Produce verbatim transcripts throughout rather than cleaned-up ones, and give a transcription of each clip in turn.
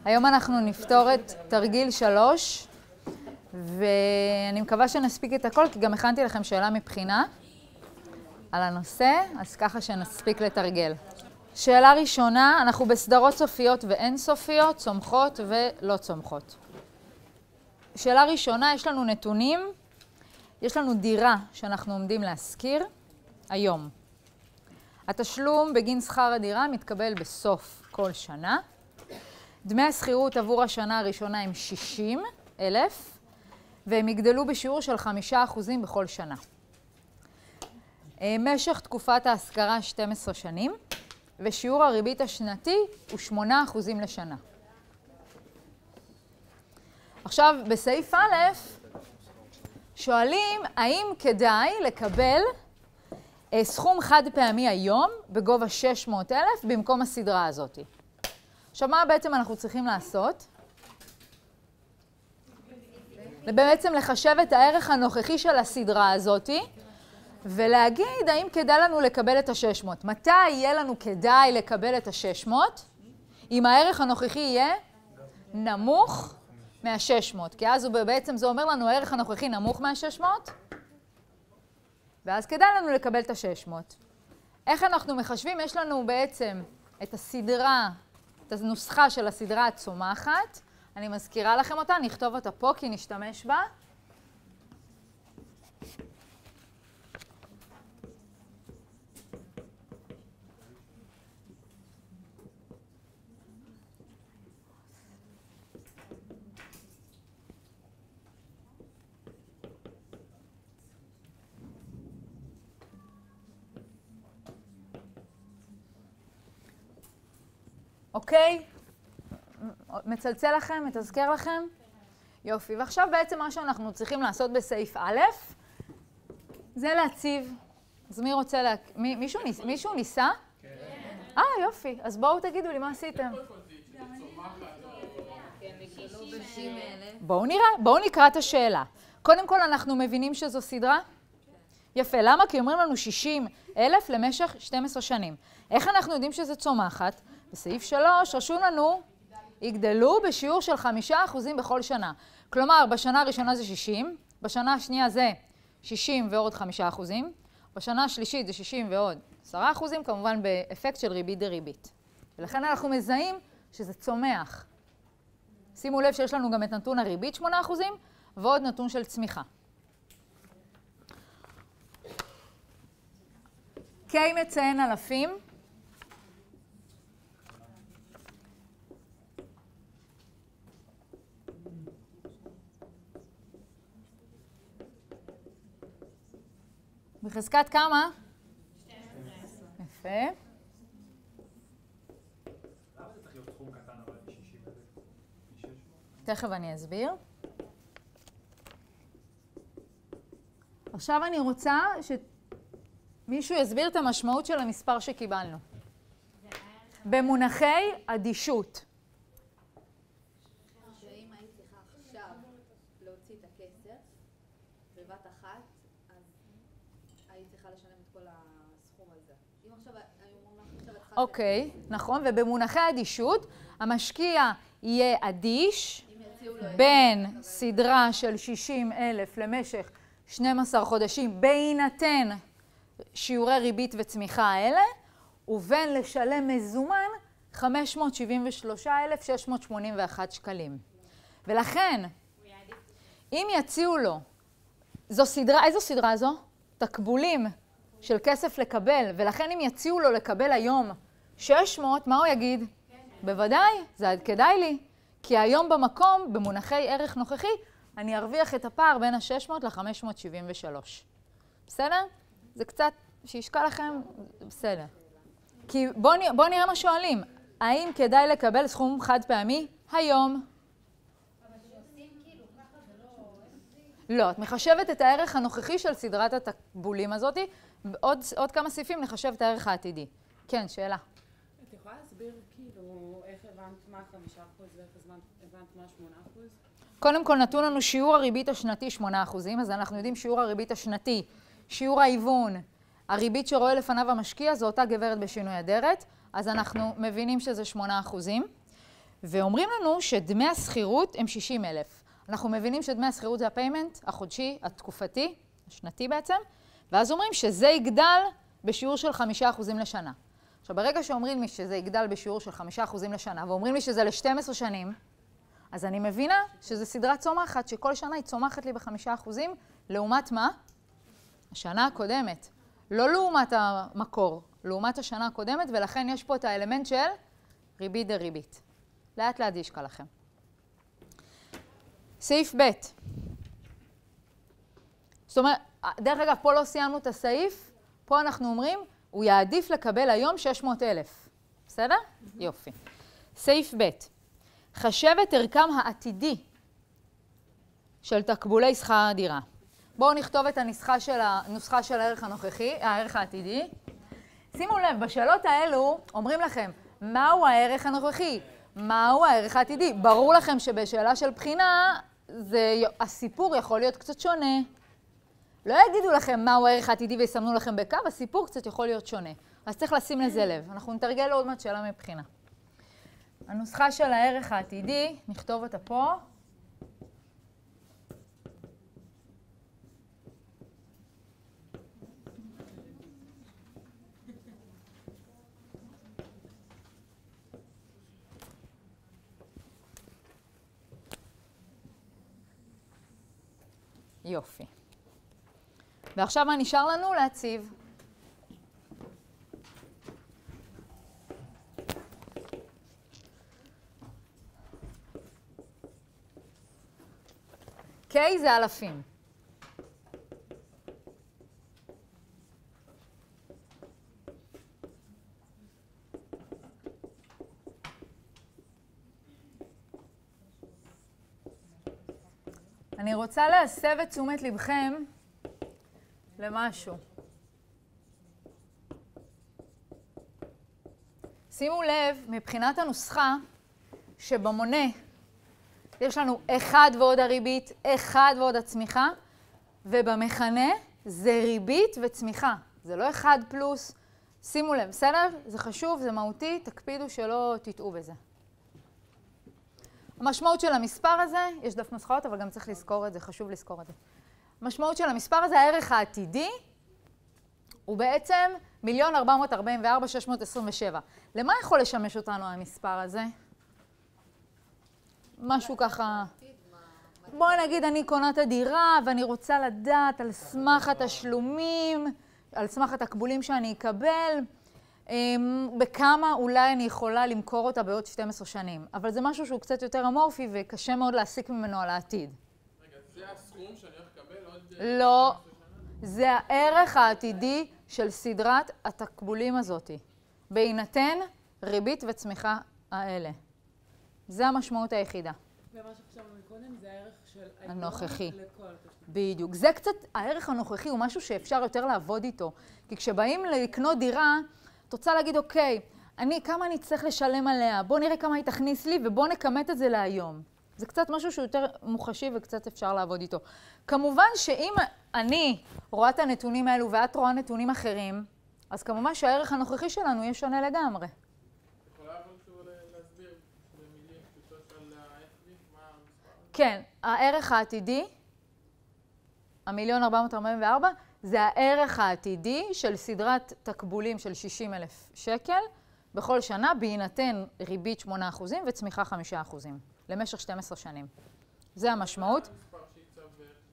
היום אנחנו נפתור את תרגיל שלוש, ואני מקווה שנספיק את הכל, כי גם הכנתי לכם שאלה מבחינה על הנושא, אז ככה שנספיק לתרגל. שאלה ראשונה, אנחנו בסדרות סופיות ואין סופיות, צומחות ולא צומחות. שאלה ראשונה, יש לנו נתונים, יש לנו דירה שאנחנו עומדים להשכיר היום. התשלום בגין שכר הדירה מתקבל בסוף כל שנה. דמי השכירות עבור השנה הראשונה הם שישים אלף, והם יגדלו בשיעור של חמישה אחוזים בכל שנה. משך תקופת ההשכרה שתים עשרה שנים, ושיעור הריבית השנתי הוא שמונה אחוזים לשנה. עכשיו, בסעיף א', שואלים האם כדאי לקבל סכום חד פעמי היום בגובה שש מאות אלף במקום הסדרה הזאת. עכשיו, מה בעצם אנחנו צריכים לעשות? בעצם לחשב את הערך הנוכחי של הסדרה הזאת, ולהגיד האם כדאי לנו לקבל את ה-שש מאות. מתי יהיה לנו כדאי לקבל את ה-שש מאות? אם הערך הנוכחי יהיה נמוך מה-שש מאות. כי אז בעצם זה אומר לנו הערך הנוכחי נמוך מה-שש מאות, ואז כדאי לנו לקבל את ה-שש מאות. איך אנחנו מחשבים? יש לנו בעצם את הסדרה, את הנוסחה של הסדרה הצומחת. אני מזכירה לכם אותה, נכתוב אותה פה כי נשתמש בה. אוקיי? מצלצל לכם? מתזכר לכם? יופי. ועכשיו בעצם מה שאנחנו צריכים לעשות בסעיף א', זה להציב. אז מי רוצה לה... מי, מישהו, ניס... מישהו ניסה? כן. אה, יופי. אז בואו תגידו לי מה עשיתם. בואו נראה, בואו נקרא את השאלה. קודם כל אנחנו מבינים שזו סדרה? יפה. למה? כי אומרים לנו שישים אלף למשך שתים עשרה שנים. איך אנחנו יודעים שזה צומחת? בסעיף שלוש רשום לנו, יגדלו בשיעור של חמישה אחוזים בכל שנה. כלומר, בשנה הראשונה זה שישים, בשנה השנייה זה שישים ועוד חמישה אחוזים, בשנה השלישית זה שישים ועוד עשרה אחוזים, כמובן באפקט של ריבית דריבית. ולכן אנחנו מזהים שזה צומח. שימו לב שיש לנו גם את נתון הריבית שמונה אחוזים, ועוד נתון של צמיחה. K מציין אלפים. בחזקת כמה? שתים עשרה. יפה. למה זה צריך להיות סכום קטן אבל שישים אלף? תכף אני אסביר. עכשיו אני רוצה שמישהו יסביר את המשמעות של המספר שקיבלנו. במונחי אדישות. שאם היית צריכה עכשיו להוציא את הכסף בבת אחת, היית צריכה לשלם את כל הסכום הזה. אם עכשיו, עכשיו התחלת... אוקיי, נכון. ובמונחי אדישות, המשקיע יהיה אדיש בין סדרה של שישים אלף למשך שנים עשר חודשים, בהינתן שיעורי ריבית וצמיחה האלה, ובין לשלם מזומן חמש מאות שבעים ושלושה אלף שש מאות שמונים ואחת שקלים. ולכן, אם יציעו לו, זו סדרה, איזו סדרה זו? תקבולים של כסף לקבל, ולכן אם יציעו לו לקבל היום שש מאות, מה הוא יגיד? כן. בוודאי, זה כדאי לי. כי היום במקום, במונחי ערך נוכחי, אני ארוויח את הפער בין ה-שש מאות ל-חמש מאות שבעים ושלוש. בסדר? זה קצת, שישקע לכם, בסדר. כי בואו בוא נראה מה שואלים. האם כדאי לקבל סכום חד פעמי היום? לא, את מחשבת את הערך הנוכחי של סדרת התקבולים הזאת. עוד, עוד כמה סעיפים נחשב את הערך העתידי. כן, שאלה. את יכולה להסביר כאילו איך הבנת מה חמישה אחוז ואיך הבנת מה שמונה אחוז? קודם כל נתון לנו שיעור הריבית השנתי שמונה אחוזים, אז אנחנו יודעים שיעור הריבית השנתי, שיעור ההיוון, הריבית שרואה לפניו המשקיע, זו אותה גברת בשינוי אדרת, אז אנחנו מבינים שזה שמונה אחוזים. ואומרים לנו שדמי השכירות הם שישים אלף. אנחנו מבינים שדמי השכירות זה הפיימנט החודשי, התקופתי, השנתי בעצם, ואז אומרים שזה יגדל בשיעור של חמישה אחוזים לשנה. עכשיו, ברגע שאומרים לי שזה יגדל בשיעור של חמישה אחוזים לשנה, ואומרים לי שזה ל-שתים עשרה שנים, אז אני מבינה שזו סדרה צומחת, שכל שנה היא צומחת לי בחמישה אחוזים, לעומת מה? השנה הקודמת. לא לעומת המקור, לעומת השנה הקודמת, ולכן יש פה את האלמנט של ריבית דריבית. לאט לאט ישקע לכם. סעיף ב'. זאת אומרת, דרך אגב, פה לא סיימנו את הסעיף, פה אנחנו אומרים, הוא יעדיף לקבל היום שש מאות אלף. בסדר? יופי. סעיף ב'. חשב את ערכם העתידי של תקבולי שכר הדירה. בואו נכתוב את הנוסחה של, הנוסחה של הערך הנוכחי, הערך העתידי. שימו לב, בשאלות האלו אומרים לכם, מהו הערך הנוכחי? מהו הערך העתידי? ברור לכם שבשאלה של בחינה, זה, הסיפור יכול להיות קצת שונה. לא יגידו לכם מהו הערך העתידי ויסמנו לכם בקו, הסיפור קצת יכול להיות שונה. אז צריך לשים לזה לב. אנחנו נתרגל עוד מעט שאלה מבחינה. הנוסחה של הערך העתידי, נכתוב אותה פה. יופי. ועכשיו מה נשאר לנו? להציב. K זה אלפים. אני רוצה להסב את תשומת לבכם למשהו. שימו לב, מבחינת הנוסחה, שבמונה יש לנו אחד ועוד הריבית, אחד ועוד הצמיחה, ובמכנה זה ריבית וצמיחה. זה לא אחד פלוס. שימו לב, בסדר? זה חשוב, זה מהותי, תקפידו שלא תטעו בזה. המשמעות של המספר הזה, יש דף נוסחאות, אבל גם צריך לזכור את זה, חשוב לזכור את זה. המשמעות של המספר הזה, הערך העתידי, הוא בעצם מיליון ארבע מאות ארבעים וארבע אלף שש מאות עשרים ושבע. למה יכול לשמש אותנו המספר הזה? משהו ככה... בואי נגיד, אני קונה את הדירה, ואני רוצה לדעת על סמך התשלומים, על סמך התקבולים שאני אקבל, בכמה אולי אני יכולה למכור אותה בעוד שתים עשרה שנים. אבל זה משהו שהוא קצת יותר אמורפי וקשה מאוד להסיק ממנו על העתיד. רגע, זה הסכום שאני הולך לקבל עוד... לא, זה הערך העתידי של סדרת התקבולים הזאת, בהינתן ריבית וצמיחה האלה. זה המשמעות היחידה. ומה שחשבנו מקודם זה הערך של הנוכחי. לכל התשלום. בדיוק. זה קצת, הערך הנוכחי הוא משהו שאפשר יותר לעבוד איתו. כי כשבאים לקנות דירה, את רוצה להגיד, אוקיי, אני, כמה אני צריך לשלם עליה? בוא נראה כמה היא תכניס לי ובוא נכמת את זה להיום. זה קצת משהו שהוא יותר מוחשי וקצת אפשר לעבוד איתו. כמובן שאם אני רואה את הנתונים האלו ואת רואה נתונים אחרים, אז כמובן שהערך הנוכחי שלנו יהיה שונה לגמרי. יכולה אבל שוב להסביר במילים פשוטות על ה-אף-וי, מה המספר? כן, הערך העתידי, המיליון ארבע מאות ארבעים וארבע, זה הערך העתידי של סדרת תקבולים של שישים אלף שקל בכל שנה, בהינתן ריבית שמונה אחוזים וצמיחה חמישה אחוזים, למשך שתים עשרה שנים. זה המשמעות. המספר שיצא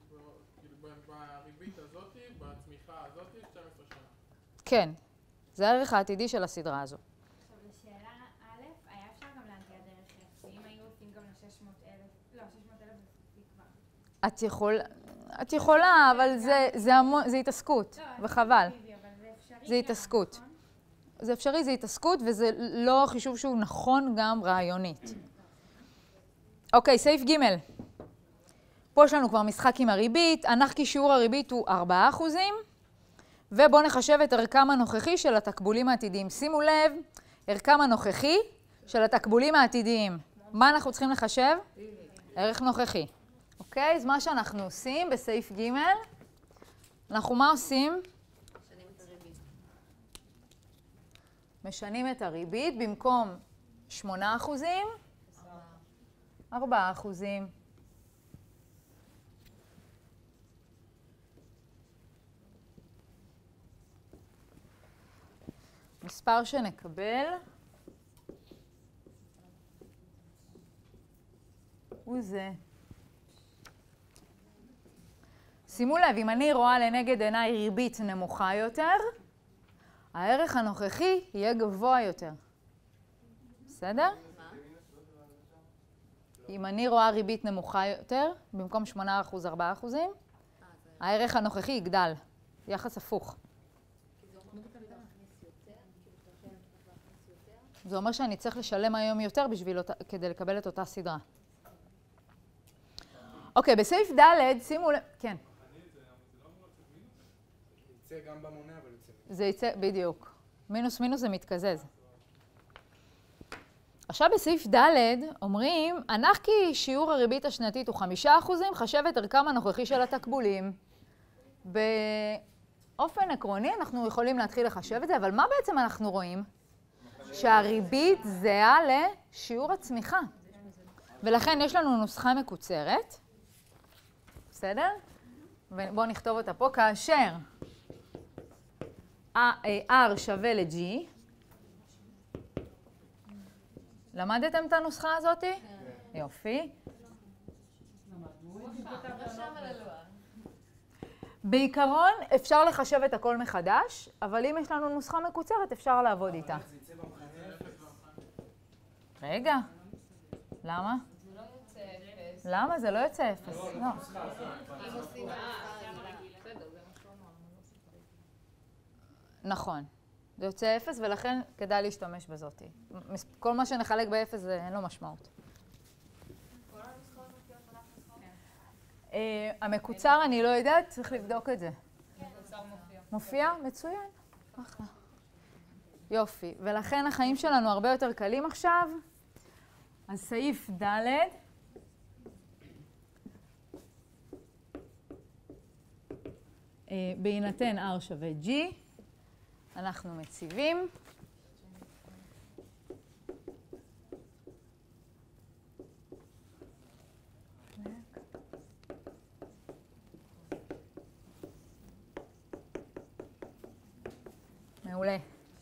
בריבית הזאת, בצמיחה הזאת, שתים עשרה שנה. כן, זה הערך העתידי של הסדרה הזו. עכשיו, לשאלה א', היה אפשר גם להגיע דרך F, ואם היו עושים גם ל-שש מאות אלף, לא, שש מאות אלף זה סופי כבר. את יכול, את יכולה, אבל זה, זה, המון, זה התעסקות, וחבל. זה התעסקות. זה אפשרי, זה התעסקות, וזה לא חישוב שהוא נכון גם רעיונית. אוקיי, סעיף ג'. פה יש לנו כבר משחק עם הריבית, הנח כי שיעור הריבית הוא ארבעה אחוזים, ובואו נחשב את ערכם הנוכחי של התקבולים העתידיים. שימו לב, ערכם הנוכחי של התקבולים העתידיים. מה אנחנו צריכים לחשב? ערך נוכחי. אוקיי, אז מה שאנחנו עושים בסעיף ג', אנחנו מה עושים? משנים את הריבית. משנים את הריבית במקום שמונה אחוזים, ארבעה אחוזים. מספר שנקבל הוא זה. שימו לב, אם אני רואה לנגד עיניי ריבית נמוכה יותר, הערך הנוכחי יהיה גבוה יותר. בסדר? אם אני רואה ריבית נמוכה יותר, במקום שמונה אחוז, ארבעה אחוזים, הערך הנוכחי יגדל. יחס הפוך. זה אומר שאני צריך לשלם היום יותר בשביל אותה, כדי לקבל את אותה סדרה. אוקיי, בסעיף ד' שימו לב, כן. זה יצא גם במונה, אבל יצא. זה יצא, בדיוק. מינוס מינוס זה מתקזז. עכשיו בסעיף ד' אומרים, הנח כי שיעור הריבית השנתית הוא חמישה אחוזים, חשב את ערכם הנוכחי של התקבולים. באופן עקרוני אנחנו יכולים להתחיל לחשב את זה, אבל מה בעצם אנחנו רואים? שהריבית זהה לשיעור הצמיחה. ולכן יש לנו נוסחה מקוצרת. בסדר? ובואו נכתוב אותה פה. כאשר R שווה ל-G, למדתם את הנוסחה הזאת? יופי. בעיקרון אפשר לחשב את הכל מחדש, אבל אם יש לנו נוסחה מקוצרת אפשר לעבוד איתה. רגע, למה? למה? זה לא יוצא אפס. לא. נכון. זה יוצא אפס ולכן כדאי להשתמש בזאת. כל מה שנחלק באפס זה אין לו משמעות. המקוצר אני לא יודעת, צריך לבדוק את זה. מופיע? מצוין. אחלה. יופי. ולכן החיים שלנו הרבה יותר קלים עכשיו. אז סעיף ד' בהינתן R שווה G, אנחנו מציבים. מעולה.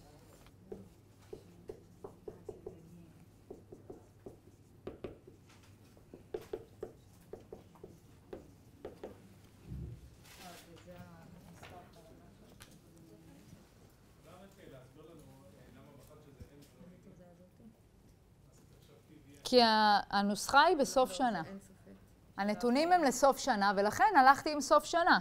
כי הנוסחה היא בסוף שנה. הנתונים הם לסוף שנה, ולכן הלכתי עם סוף שנה.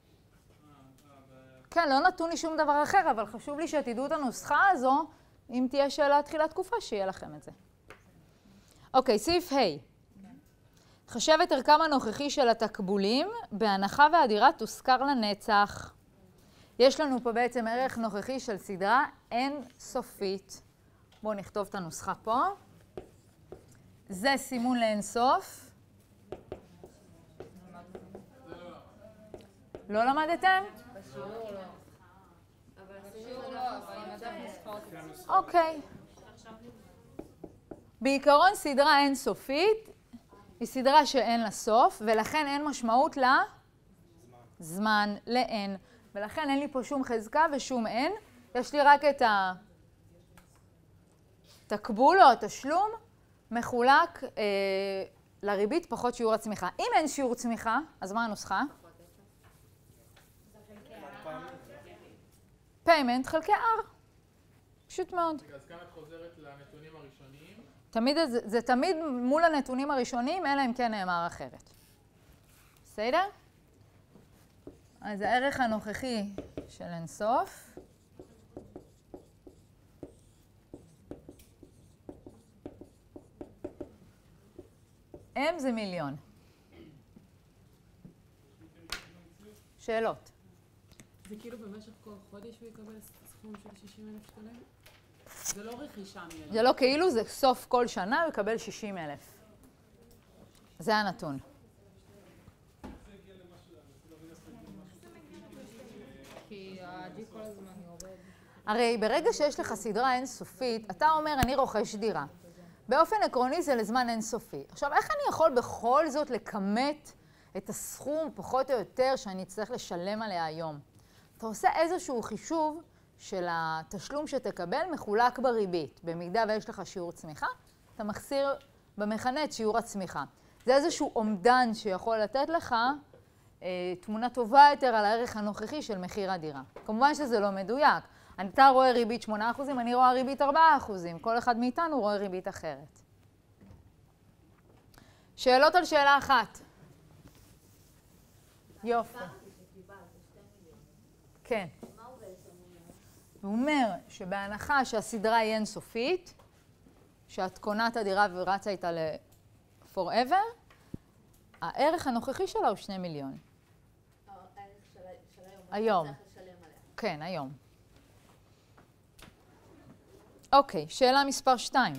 כן, לא נתון לי שום דבר אחר, אבל חשוב לי שתדעו את הנוסחה הזו, אם תהיה שאלה תחילת תקופה, שיהיה לכם את זה. אוקיי, סעיף ה'. חשב את ערכם הנוכחי של התקבולים, בהנחה והדירה תושכר לנצח. יש לנו פה בעצם ערך נוכחי של סדרה אין סופית. בואו נכתוב את הנוסחה פה. זה סימון לאין סוף. לא למדתם? בשיעור לא. אבל בשיעור לא, אבל עם הדף נוספות. אוקיי. בעיקרון סדרה אינסופית היא סדרה שאין לה סוף, ולכן אין משמעות לה זמן, לאין. ולכן אין לי פה שום חזקה ושום אין. יש לי רק את התקבול או התשלום מחולק אה, לריבית פחות שיעור הצמיחה. אם אין שיעור צמיחה, אז מה הנוסחה? פיימנט חלקי R. פשוט מאוד. אז כאן את חוזרת לנתונים הראשוניים. תמיד, זה, זה תמיד מול הנתונים הראשונים, אלא אם כן נאמר אחרת. בסדר? אז הערך הנוכחי של אינסוף. M זה מיליון. שאלות. זה כאילו במשך כל חודש הוא יקבל סכום של שישים אלף שקלים? זה לא רכישה מיליון. זה לא כאילו, זה סוף כל שנה הוא יקבל שישים אלף. זה הנתון. כי ה-G כל הזמן יורד. הרי ברגע שיש לך סדרה אינסופית, אתה אומר, אני רוכש דירה. באופן עקרוני זה לזמן אינסופי. עכשיו, איך אני יכול בכל זאת לכמת את הסכום, פחות או יותר, שאני אצטרך לשלם עליה היום? אתה עושה איזשהו חישוב של התשלום שתקבל מחולק בריבית. במידה ויש לך שיעור צמיחה, אתה מחסיר במכנה את שיעור הצמיחה. זה איזשהו אומדן שיכול לתת לך אה, תמונה טובה יותר על הערך הנוכחי של מחיר הדירה. כמובן שזה לא מדויק. אתה רואה ריבית שמונה אחוזים, אני רואה ריבית ארבעה אחוזים. כל אחד מאיתנו רואה ריבית אחרת. שאלות על שאלה אחת. יופי. כן. מה הוא בעצם אומר? הוא אומר שבהנחה שהסדרה היא אינסופית, שאת קונה את הדירה ורצה איתה ל-forever, הערך הנוכחי שלה הוא שני מיליון. הערך של היום. היום. צריך לשלם עליה. כן, היום. אוקיי, שאלה מספר שתיים.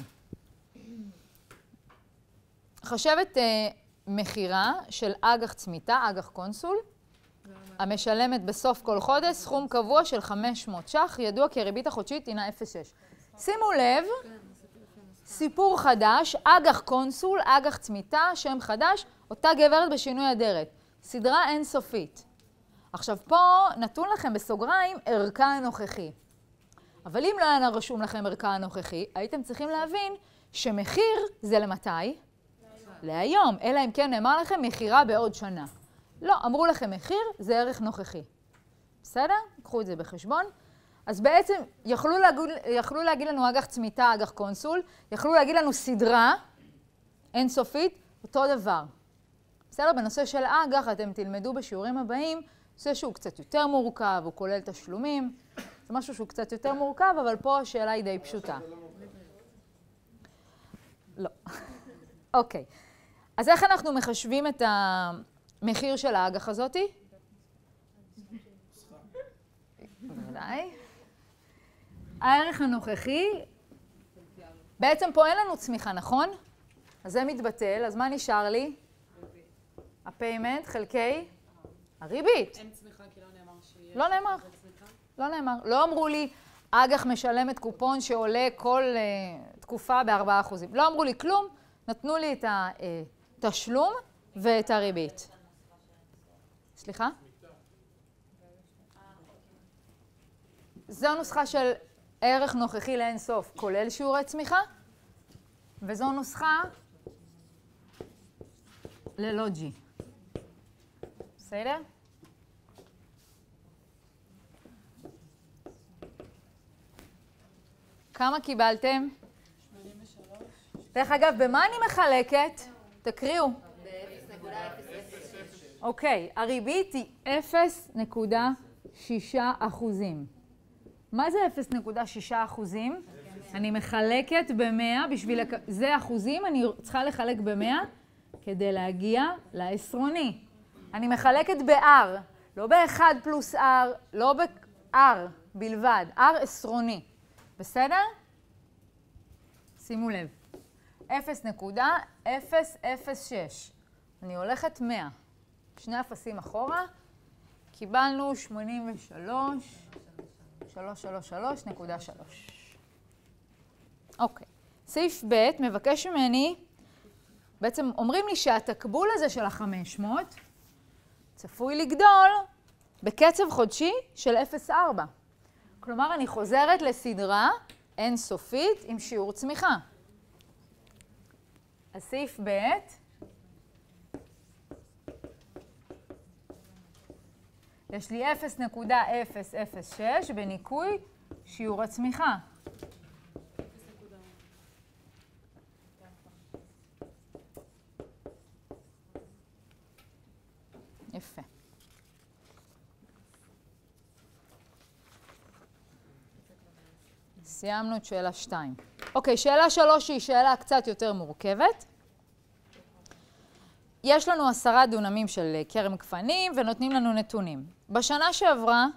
חשבת אה, מחירה של אג"ח צמיתה, אג"ח קונסול, המשלמת בסוף כל חודש סכום קבוע של חמש מאות ש"ח, ידוע כי הריבית החודשית הינה אפס נקודה שש. שימו לב, סיפור חדש, אג"ח קונסול, אג"ח צמיתה, שם חדש, אותה גברת בשינוי אדרת. סדרה אינסופית. עכשיו פה נתון לכם בסוגריים ערכה הנוכחי. אבל אם לא היה רשום לכם ערכה הנוכחי, הייתם צריכים להבין שמחיר זה למתי? להיום. אלא אם כן נאמר לכם מחירה בעוד שנה. לא, אמרו לכם מחיר זה ערך נוכחי. בסדר? קחו את זה בחשבון. אז בעצם יכלו להגיד, יכלו להגיד לנו אג"ח צמיתה, אג"ח קונסול, יכלו להגיד לנו סדרה אינסופית, אותו דבר. בסדר? בנושא של אג"ח אתם תלמדו בשיעורים הבאים, נושא שהוא קצת יותר מורכב, הוא כולל תשלומים. זה משהו שהוא קצת יותר מורכב, אבל פה השאלה היא די פשוטה. לא. אוקיי. אז איך אנחנו מחשבים את המחיר של האג"ח הזאתי? בוודאי. הערך הנוכחי, בעצם פה אין לנו צמיחה, נכון? אז זה מתבטל, אז מה נשאר לי? הפיימנט חלקי הריבית. אין צמיחה כי לא נאמר שיש. לא נאמר. לא נאמר. לא אמרו לי, אג"ח משלמת קופון שעולה כל uh, תקופה ב-ארבעה אחוזים. לא אמרו לי כלום, נתנו לי את התשלום ואת הריבית. סליחה? זו נוסחה של ערך נוכחי לאין סוף, כולל שיעורי צמיחה, וזו נוסחה ללא G. בסדר? כמה קיבלתם? שמונים ושלוש. דרך אגב, במה אני מחלקת? תקריאו. ב-אפס נקודה אפס אפס שש. אוקיי, הריבית היא אפס נקודה שש אחוזים. מה זה אפס נקודה שש אחוזים? אני מחלקת ב-מאה, בשביל... לק... זה אחוזים, אני צריכה לחלק ב-מאה כדי להגיע לעשרוני. אני מחלקת ב-R, לא ב-אחד פלוס R, לא ב-R בלבד, R עשרוני. בסדר? שימו לב. אפס נקודה אפס אפס שש. אני הולכת מאה. שני אפסים אחורה. קיבלנו שמונים ושלוש, שלוש שלוש שלוש נקודה שלוש. אוקיי. סעיף ב' מבקש ממני, בעצם אומרים לי שהתקבול הזה של ה-חמש מאות צפוי לגדול בקצב חודשי של אפס נקודה ארבע. כלומר, אני חוזרת לסדרה אינסופית עם שיעור צמיחה. אז סעיף ב' יש לי אפס נקודה אפס אפס שש בניכוי שיעור הצמיחה. יפה. סיימנו את שאלה שתיים. אוקיי, שאלה שלוש היא שאלה קצת יותר מורכבת. יש לנו עשרה דונמים של כרם גפנים ונותנים לנו נתונים. בשנה שעברה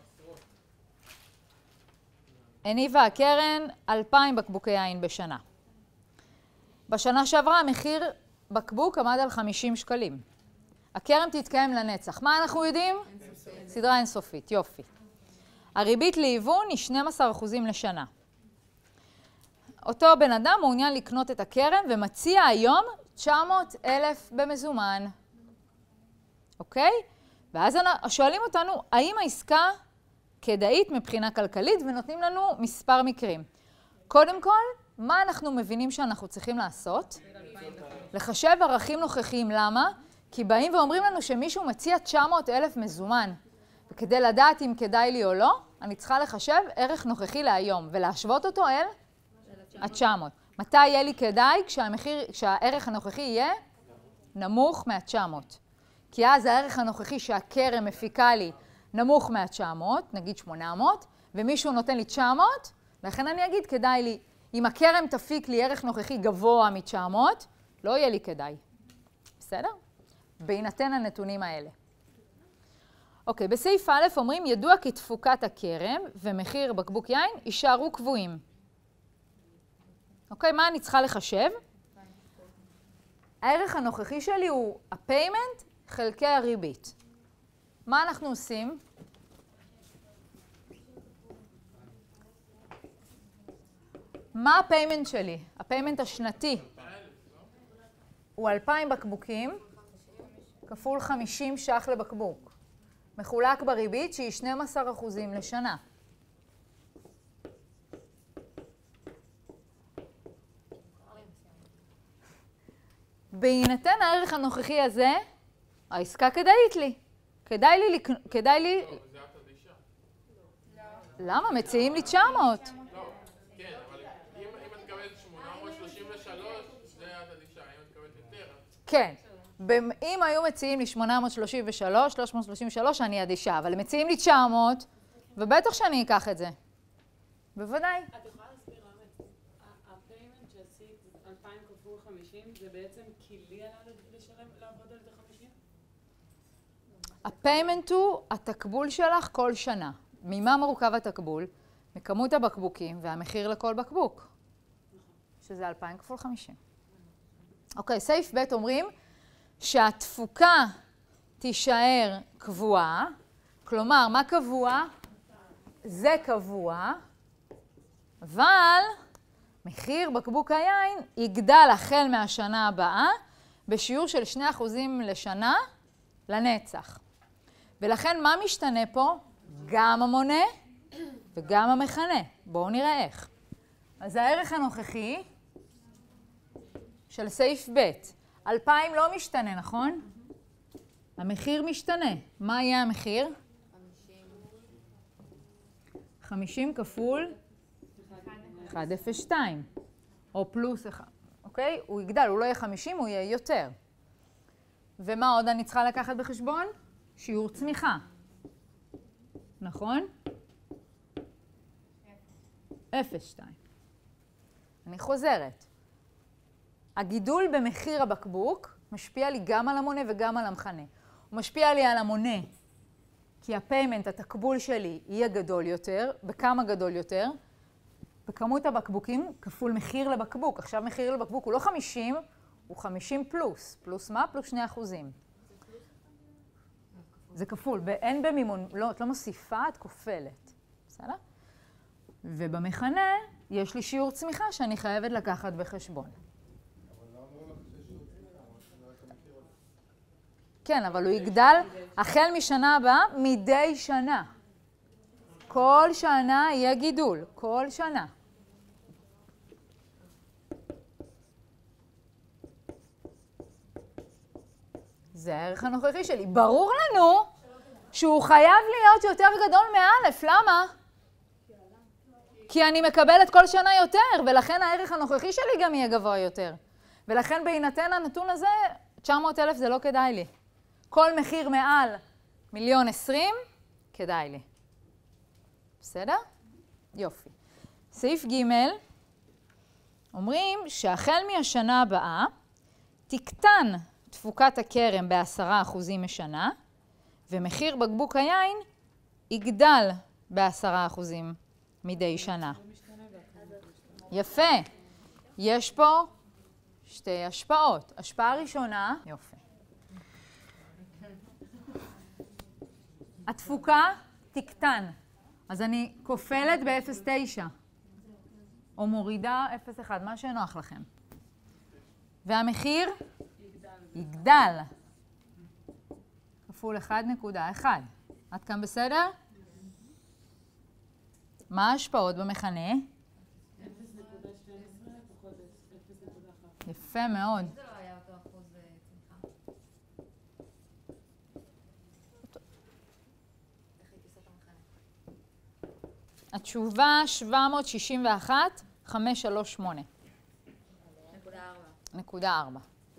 הניבה הקרן אלפיים בקבוקי יין בשנה. בשנה שעברה המחיר בקבוק עמד על חמישים שקלים. הקרן תתקיים לנצח. מה אנחנו יודעים? אינסופית. סדרה אינסופית, יופי. הריבית להיוון היא שנים עשר אחוזים לשנה. אותו בן אדם מעוניין לקנות את הכרם ומציע היום תשע מאות אלף במזומן. אוקיי? ואז שואלים אותנו, האם העסקה כדאית מבחינה כלכלית, ונותנים לנו מספר מקרים. קודם כל, מה אנחנו מבינים שאנחנו צריכים לעשות? לחשב ערכים נוכחיים. למה? כי באים ואומרים לנו שמישהו מציע תשע מאות אלף מזומן. וכדי לדעת אם כדאי לי או לא, אני צריכה לחשב ערך נוכחי להיום, ולהשוות אותו אל ה-תשע מאות. מתי יהיה לי כדאי? כשהמחיר, כשהערך הנוכחי יהיה נמוך מה-תשע מאות. כי אז הערך הנוכחי שהכרם מפיקה לי נמוך מה-תשע מאות, נגיד שמונה מאות, ומישהו נותן לי תשע מאות, לכן אני אגיד כדאי לי, אם הכרם תפיק לי ערך נוכחי גבוה מ-תשע מאות, לא יהיה לי כדאי. בסדר? בהינתן הנתונים האלה. אוקיי, בסעיף א' אומרים, ידוע כי תפוקת הכרם ומחיר בקבוק יין יישארו קבועים. אוקיי, מה אני צריכה לחשב? הערך הנוכחי שלי הוא הפיימנט חלקי הריבית. מה אנחנו עושים? מה הפיימנט שלי? הפיימנט השנתי הוא אלפיים בקבוקים כפול חמישים ש"ח לבקבוק. מחולק בריבית שהיא שנים עשר אחוזים לשנה. בהינתן הערך הנוכחי הזה, העסקה כדאית לי. כדאי לי, כדאי לי... לא, זה את אדישה. למה? מציעים לי תשע מאות. לא, כן, אבל אם את מקבלת שמונה מאות שלושים ושלוש, זה את אדישה. אם את מקבלת יותר... כן. אם היו מציעים לי שמונה מאות שלושים ושלוש, שלוש מאות שלושים ושלוש, אני אדישה. אבל מציעים לי תשע מאות, ובטח שאני אקח את זה. בוודאי. את יכולה להסביר למה הפיימנט שעשית אלפיים כפול חמישים, זה בעצם כי לי עלה לשלם לעבוד על זה חמישים? הפיימנט הוא התקבול שלך כל שנה. ממה מורכב התקבול? מכמות הבקבוקים והמחיר לכל בקבוק. שזה אלפיים כפול חמישים. אוקיי, סעיף ב' אומרים שהתפוקה תישאר קבועה. כלומר, מה קבוע? זה קבוע. אבל מחיר בקבוק היין יגדל החל מהשנה הבאה בשיעור של שני אחוזים לשנה לנצח. ולכן מה משתנה פה? גם המונה וגם המכנה. בואו נראה איך. אז הערך הנוכחי של סעיף ב', אלפיים לא משתנה, נכון? המחיר משתנה. מה יהיה המחיר? חמישים כפול אחת נקודה אפס שתיים, או פלוס אחד, אוקיי? הוא יגדל, הוא לא יהיה חמישים, הוא יהיה יותר. ומה עוד אני צריכה לקחת בחשבון? שיעור צמיחה. נכון? אפס נקודה שתיים. אני חוזרת. הגידול במחיר הבקבוק משפיע לי גם על המונה וגם על המכנה. הוא משפיע לי על המונה, כי הפיימנט, התקבול שלי, יהיה גדול יותר. בכמה גדול יותר? בכמות הבקבוקים כפול מחיר לבקבוק. עכשיו מחיר לבקבוק הוא לא חמישים, הוא חמישים פלוס. פלוס מה? פלוס שני אחוזים. זה כפול. אין במימון, לא, את לא מוסיפה, את כופלת. בסדר? ובמכנה יש לי שיעור צמיחה שאני חייבת לקחת בחשבון. כן, אבל הוא יגדל החל משנה הבאה מדי שנה. כל שנה יהיה גידול, כל שנה. זה הערך הנוכחי שלי. ברור לנו שהוא חייב להיות יותר גדול מאלף. למה? כי אני מקבלת כל שנה יותר, ולכן הערך הנוכחי שלי גם יהיה גבוה יותר. ולכן בהינתן הנתון הזה, תשע מאות אלף זה לא כדאי לי. כל מחיר מעל מיליון עשרים, כדאי לי. בסדר? יופי. סעיף ג' אומרים שהחל מהשנה הבאה תקטן תפוקת הכרם בעשרה אחוזים משנה, ומחיר בקבוק היין יגדל בעשרה אחוזים מדי שנה. יפה. יש פה שתי השפעות. השפעה ראשונה, יופי. התפוקה תקטן. אז אני כופלת ב-אפס נקודה תשע. או מורידה אפס נקודה אחת, מה שנוח לכם. והמחיר? יגדל. כפול אחת נקודה אחת. עד כאן בסדר? מה ההשפעות במכנה? אפס נקודה שתים עשרה פחות אפס נקודה אחת. יפה מאוד. זה לא היה אותו אחוז צמיחה. איך הייתי עושה את המכנה? התשובה שבע מאות שישים ואחת נקודה חמש שלוש שמונה. נקודה ארבע. נקודה ארבע.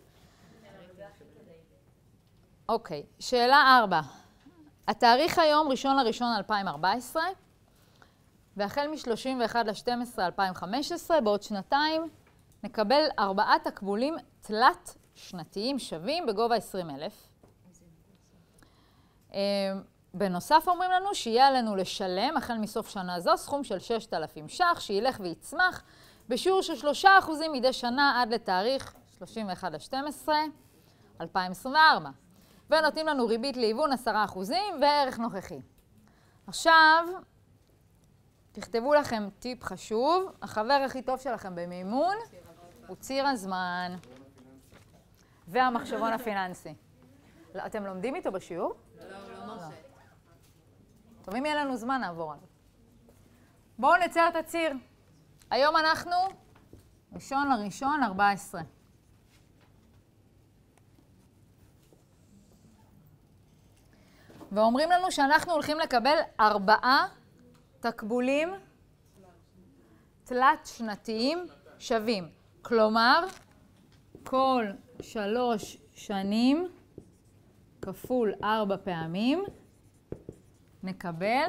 אוקיי, שאלה ארבע. התאריך היום ראשון לראשון אלפיים ארבע עשרה, והחל מ-שלושים ואחד לשתים עשרה אלפיים חמש עשרה, בעוד שנתיים, נקבל ארבעה תקבולים תלת שנתיים שווים בגובה עשרים אלף. בנוסף אומרים לנו שיהיה עלינו לשלם, החל מסוף שנה זו, סכום של שישת אלפים ש"ח, שילך ויצמח בשיעור של שלושה אחוזים מדי שנה עד לתאריך שלושים ואחד לשתים עשרה אלפיים עשרים וארבע. ונותנים לנו ריבית להיוון עשרה אחוזים וערך נוכחי. עכשיו, תכתבו לכם טיפ חשוב. החבר הכי טוב שלכם במימון הוא ציר הזמן והמחשבון הפיננסי. לא, אתם לומדים איתו בשיעור? לא, לא מרשה. טוב, אם יהיה לנו זמן, נעבור עליו. בואו נצייר את הציר. היום אנחנו ראשון לראשון ארבע עשרה. ואומרים לנו שאנחנו הולכים לקבל ארבעה תקבולים תלת שנתיים שווים. כלומר, כל שלוש שנים כפול ארבע פעמים נקבל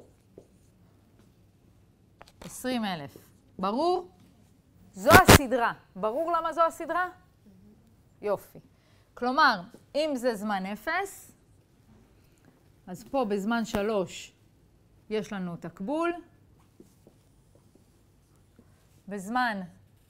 עשרים אלף. ברור? זו הסדרה. ברור למה זו הסדרה? יופי. כלומר, אם זה זמן אפס, אז פה בזמן שלוש יש לנו תקבול, בזמן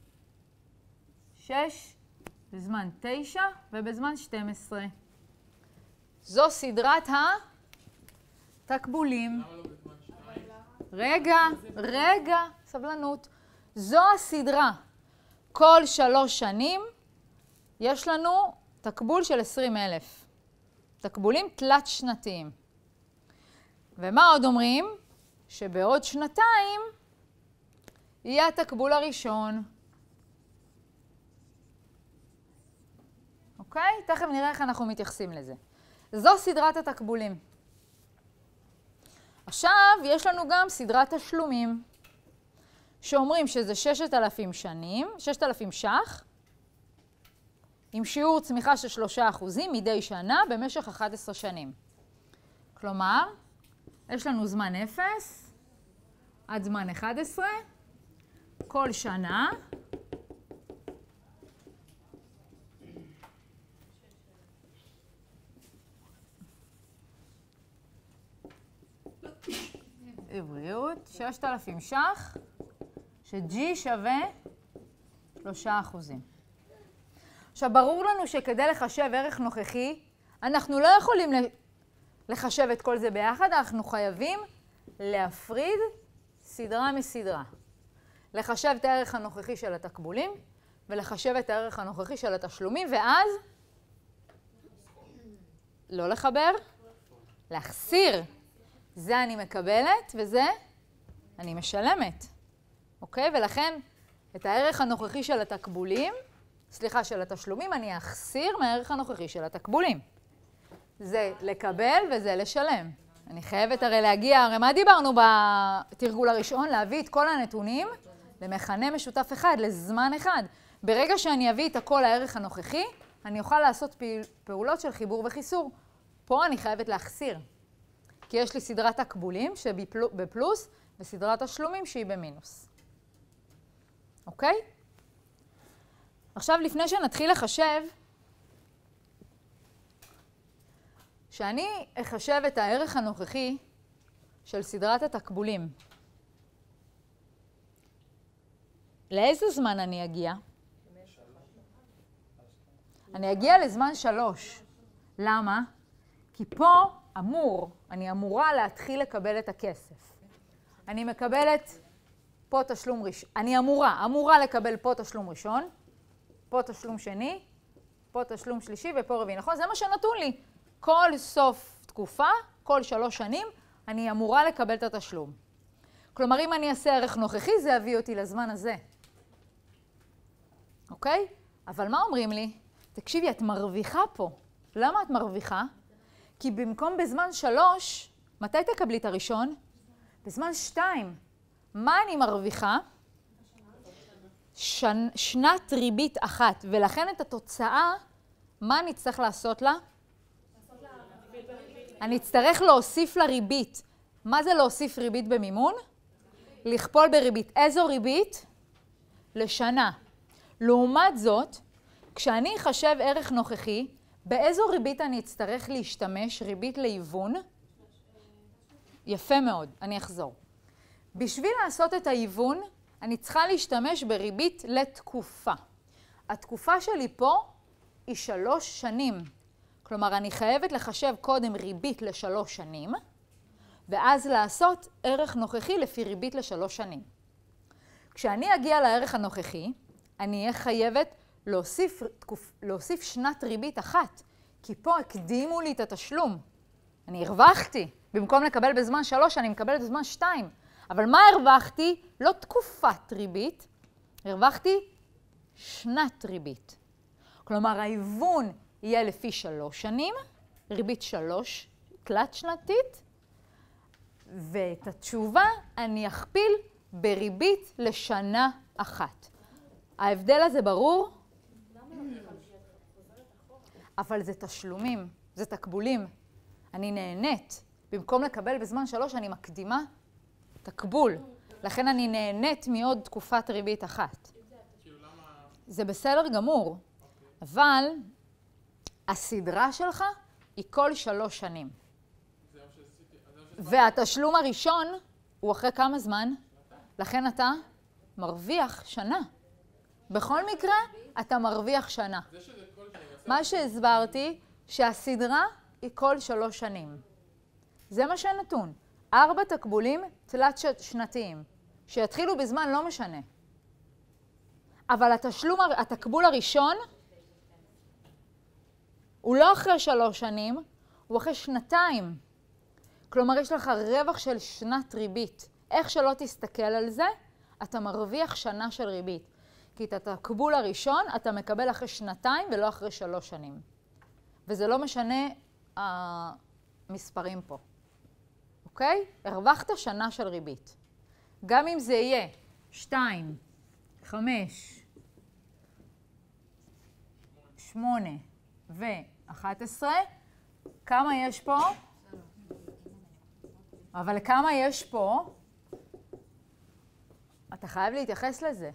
שש, בזמן תשע ובזמן שתים עשרה. זו סדרת התקבולים. למה לא בזמן שתיים? רגע, רגע, סבלנות. זו הסדרה. כל שלוש שנים יש לנו תקבול של עשרים אלף. תקבולים תלת שנתיים. ומה עוד אומרים? שבעוד שנתיים יהיה התקבול הראשון. אוקיי? תכף נראה איך אנחנו מתייחסים לזה. זו סדרת התקבולים. עכשיו יש לנו גם סדרת תשלומים, שאומרים שזה ששת אלפים שנים, ששת אלפים ש"ח, עם שיעור צמיחה של שלושה אחוזים מדי שנה במשך אחת עשרה שנים. כלומר, יש לנו זמן אפס עד זמן אחת עשרה, כל שנה בריאות, ששת אלפים ש"ח, ש-G שווה שלושה אחוזים. עכשיו, ברור לנו שכדי לחשב ערך נוכחי, אנחנו לא יכולים לחשב את כל זה ביחד, אנחנו חייבים להפריד סדרה מסדרה. לחשב את הערך הנוכחי של התקבולים, ולחשב את הערך הנוכחי של התשלומים, ואז לא לחבר, להחסיר. זה אני מקבלת, וזה אני משלמת. אוקיי? ולכן, את הערך הנוכחי של התקבולים, סליחה, של התשלומים, אני אחסיר מהערך הנוכחי של התקבולים. זה לקבל וזה לשלם. אני חייבת הרי להגיע, הרי מה דיברנו בתרגול הראשון? להביא את כל הנתונים למכנה משותף אחד, לזמן אחד. ברגע שאני אביא את הכל לערך הנוכחי, אני אוכל לעשות פעולות של חיבור וחיסור. פה אני חייבת להחסיר. כי יש לי סדרת תקבולים שבפלוס וסדרת תשלומים שהיא במינוס. אוקיי? עכשיו, לפני שנתחיל לחשב, שאני אחשב את הערך הנוכחי של סדרת התקבולים, לאיזה זמן אני אגיע? אני אגיע לזמן שלוש. למה? כי פה אמור, אני אמורה להתחיל לקבל את הכסף. אני מקבלת פה תשלום ראשון, אני אמורה, אמורה לקבל פה תשלום ראשון, פה תשלום שני, פה תשלום שלישי ופה רביעי, נכון? זה מה שנתון לי. כל סוף תקופה, כל שלוש שנים, אני אמורה לקבל את התשלום. כלומר, אם אני אעשה ערך נוכחי, זה יביא אותי לזמן הזה. אוקיי? אבל מה אומרים לי? תקשיבי, את מרוויחה פה. למה את מרוויחה? כי במקום בזמן שלוש, מתי תקבלי את הראשון? בזמן שתיים. מה אני מרוויחה? שנ, שנת ריבית אחת, ולכן את התוצאה, מה אני צריך לעשות לה? אני אצטרך להוסיף לה ריבית. מה זה להוסיף ריבית במימון? לכפול בריבית. איזו ריבית? לשנה. לעומת זאת, כשאני אחשב ערך נוכחי, באיזו ריבית אני אצטרך להשתמש? ריבית להיוון? יפה מאוד, אני אחזור. בשביל לעשות את ההיוון, אני צריכה להשתמש בריבית לתקופה. התקופה שלי פה היא שלוש שנים. כלומר, אני חייבת לחשב קודם ריבית לשלוש שנים, ואז לעשות ערך נוכחי לפי ריבית לשלוש שנים. כשאני אגיע לערך הנוכחי, אני אהיה חייבת להוסיף, תקופ... להוסיף שנת ריבית אחת, כי פה הקדימו לי את התשלום. אני הרווחתי. במקום לקבל בזמן שלוש, אני מקבלת בזמן שתיים. אבל מה הרווחתי? לא תקופת ריבית, הרווחתי שנת ריבית. כלומר, ההיוון יהיה לפי שלוש שנים, ריבית שלוש, תלת שנתית, ואת התשובה אני אכפיל בריבית לשנה אחת. ההבדל הזה ברור? אבל זה תשלומים, זה תקבולים. אני נהנית. במקום לקבל בזמן שלוש, אני מקדימה תקבול. לכן אני נהנית מעוד תקופת ריבית אחת. זה בסדר גמור, אבל הסדרה שלך היא כל שלוש שנים. והתשלום הראשון הוא אחרי כמה זמן? לכן אתה מרוויח שנה. בכל מקרה, אתה מרוויח שנה. מה שהסברתי, שהסדרה היא כל שלוש שנים. זה מה שנתון. ארבע תקבולים תלת שנתיים, שיתחילו בזמן לא משנה. אבל התשלום, התקבול הראשון, הוא לא אחרי שלוש שנים, הוא אחרי שנתיים. כלומר, יש לך רווח של שנת ריבית. איך שלא תסתכל על זה, אתה מרוויח שנה של ריבית. כי את התקבול הראשון אתה מקבל אחרי שנתיים ולא אחרי שלוש שנים. וזה לא משנה המספרים פה. אוקיי? הרווחת שנה של ריבית. גם אם זה יהיה שתיים, חמש, שמונה ואחת עשרה, כמה יש פה? אבל כמה יש פה? אתה חייב להתייחס לזה.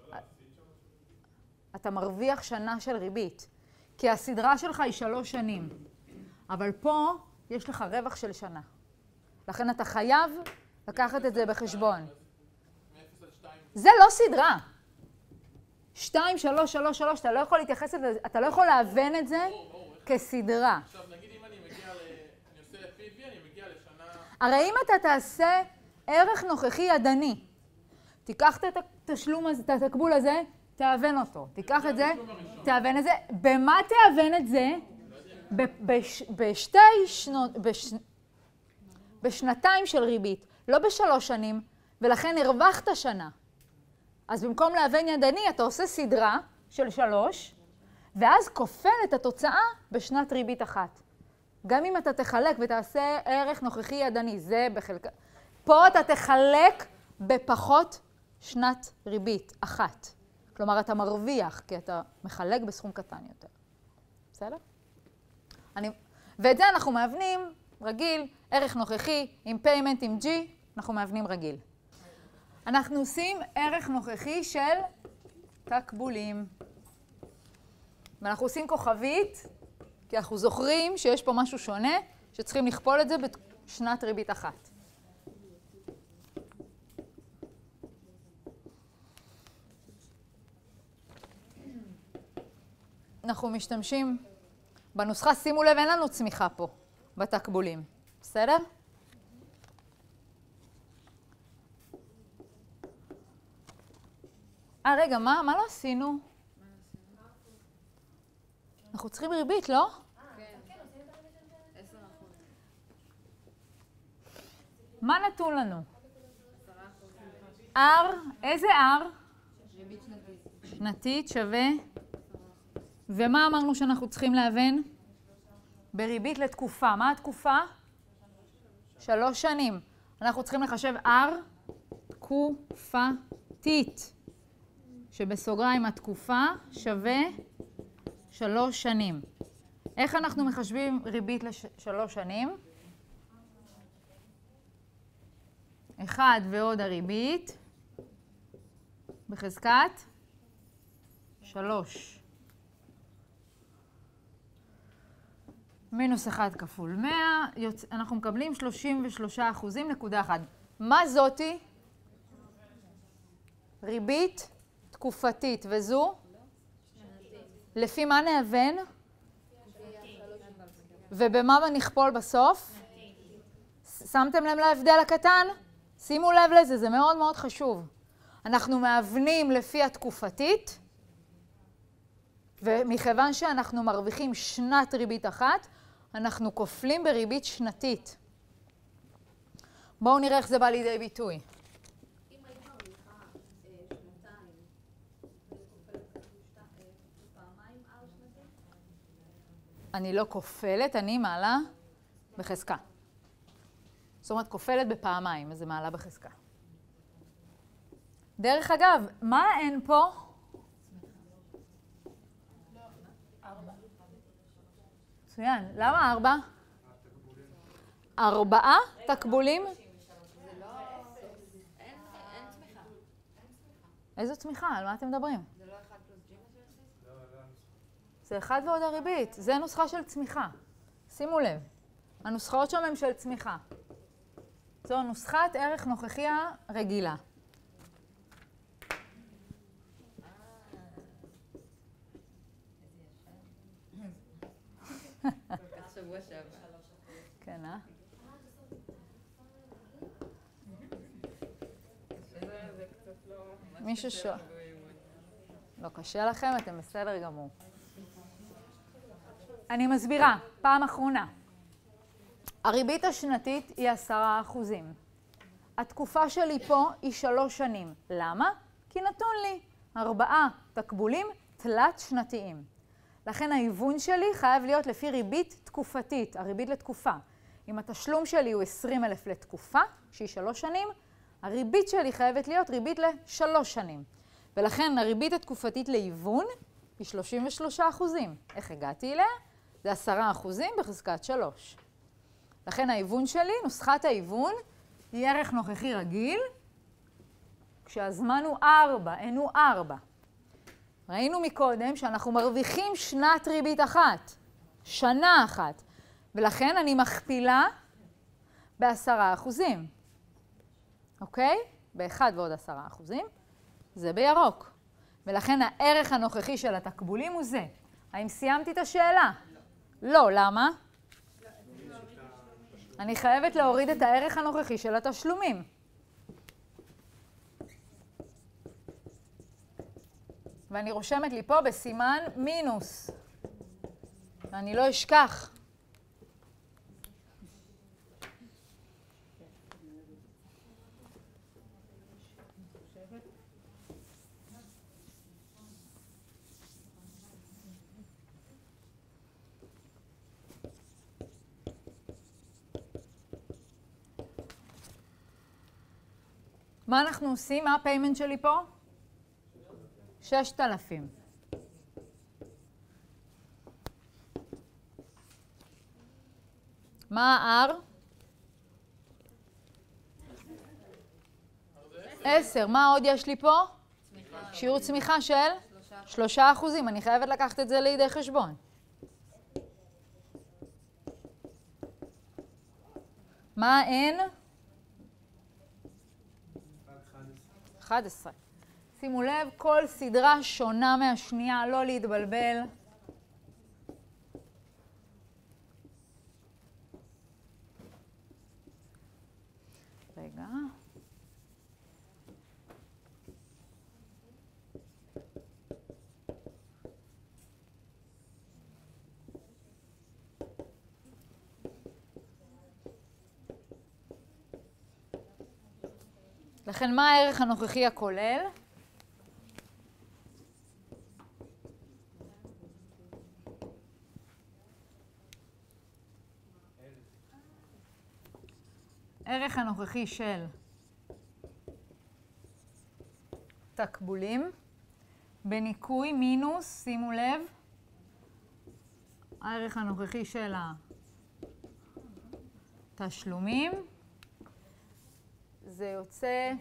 אתה מרוויח שנה של ריבית, כי הסדרה שלך היא שלוש שנים. אבל פה יש לך רווח של שנה. לכן אתה חייב לקחת את זה בחשבון. זה לא סדרה. שתיים, שלוש, שלוש, שלוש, אתה לא יכול להתייחס לזה, אתה לא יכול להבין את זה כסדרה. עכשיו, נגיד אם אני מגיע ל... אני עושה פי וי, אני מגיע לשנה... הרי אם אתה תעשה ערך נוכחי ידני, תיקח את התשלום הזה, את התקבול הזה, תאבן אותו. תיקח את זה, תאבן את זה. במה תאבן את זה? בשתי שנות, בשנתיים של ריבית, לא בשלוש שנים, ולכן הרווחת שנה. אז במקום להבן ידני, אתה עושה סדרה של שלוש, ואז כופל את התוצאה בשנת ריבית אחת. גם אם אתה תחלק ותעשה ערך נוכחי ידני, זה בחלק... פה אתה תחלק בפחות שנת ריבית אחת. כלומר, אתה מרוויח, כי אתה מחלק בסכום קטן יותר. בסדר? אני... ואת זה אנחנו מאבנים רגיל, ערך נוכחי, עם payment, עם G, אנחנו מאבנים רגיל. אנחנו עושים ערך נוכחי של תקבולים. ואנחנו עושים כוכבית, כי אנחנו זוכרים שיש פה משהו שונה, שצריכים לכפול את זה בשנת ריבית אחת. אנחנו משתמשים בנוסחה, שימו לב, אין לנו צמיחה פה, בתקבולים. בסדר? אה, רגע, מה, מה לא עשינו? אנחנו צריכים ריבית, לא? כן. עשר אחוז. מה נתון לנו? עשרה אחוז. R, איזה R? ריבית שנתית. שנתית שווה. ומה אמרנו שאנחנו צריכים להבין? בריבית לתקופה. מה התקופה? שלוש שנים. אנחנו צריכים לחשב R תקופתית, שבסוגריים התקופה שווה שלוש שנים. איך אנחנו מחשבים ריבית לשלוש שנים? אחד ועוד הריבית בחזקת שלוש. מינוס אחד כפול מאה, יוצ... אנחנו מקבלים שלושים ושלושה אחוזים נקודה אחד. מה זאתי? ריבית תקופתית, וזו? לפי מה נאבן? ובמה נכפול בסוף? שמתם לב להבדל הקטן? שימו לב לזה, זה מאוד מאוד חשוב. אנחנו מאבנים לפי התקופתית, ומכיוון שאנחנו מרוויחים שנת ריבית אחת, אנחנו כופלים בריבית שנתית. בואו נראה איך זה בא לידי ביטוי. אם היית מרוויחה שנתיים, וכופלת פעמיים R שנתי? אני לא כופלת, אני מעלה בחזקה. זאת אומרת, כופלת בפעמיים, אז זה מעלה בחזקה. דרך אגב, מה אין פה? מצוין. למה ארבע? ארבעה תקבולים? זה לא... אין צמיחה. איזו צמיחה? על מה אתם מדברים? זה לא אחד פלוס ג' של זה אחד ועוד הריבית. זה נוסחה של צמיחה. שימו לב. הנוסחאות שם הן של צמיחה. זו נוסחת ערך נוכחי הרגילה. שבוע שעבר. כן, אה? זה קצת לא... מישהו שואל. לא קשה לכם, אתם בסדר גמור. אני מסבירה, פעם אחרונה. הריבית השנתית היא עשרה אחוזים. התקופה שלי פה היא שלוש שנים. למה? כי נתון לי ארבעה תקבולים תלת שנתיים. לכן ההיוון שלי חייב להיות לפי ריבית תקופתית, הריבית לתקופה. אם התשלום שלי הוא עשרים אלף לתקופה, שהיא שלוש שנים, הריבית שלי חייבת להיות ריבית לשלוש שנים. ולכן הריבית התקופתית להיוון היא שלושים ושלושה אחוזים. איך הגעתי אליה? זה עשרה אחוזים בחזקת שלוש. לכן ההיוון שלי, נוסחת ההיוון, היא ערך נוכחי רגיל, כשהזמן הוא ארבע, אין הוא ארבע. ראינו מקודם שאנחנו מרוויחים שנת ריבית אחת, שנה אחת, ולכן אני מכפילה בעשרה אחוזים. אוקיי? באחד ועוד עשרה אחוזים, זה בירוק. ולכן הערך הנוכחי של התקבולים הוא זה. האם סיימתי את השאלה? לא, למה? אני חייבת להוריד את הערך הנוכחי של התשלומים. ואני רושמת לי פה בסימן מינוס. ואני לא אשכח. מה אנחנו עושים? מה הפיימנט שלי פה? ששת אלפים. מה ה-R? עשר. מה עוד יש לי פה? שיעור צמיחה של? שלושה אחוזים. אני חייבת לקחת את זה לידי חשבון. מה ה-N? אחת עשרה. שימו לב, כל סדרה שונה מהשנייה, לא להתבלבל. רגע. לכן מה הערך הנוכחי הכולל? ערך הנוכחי של תקבולים בניכוי מינוס, שימו לב, הערך הנוכחי של התשלומים, זה יוצא...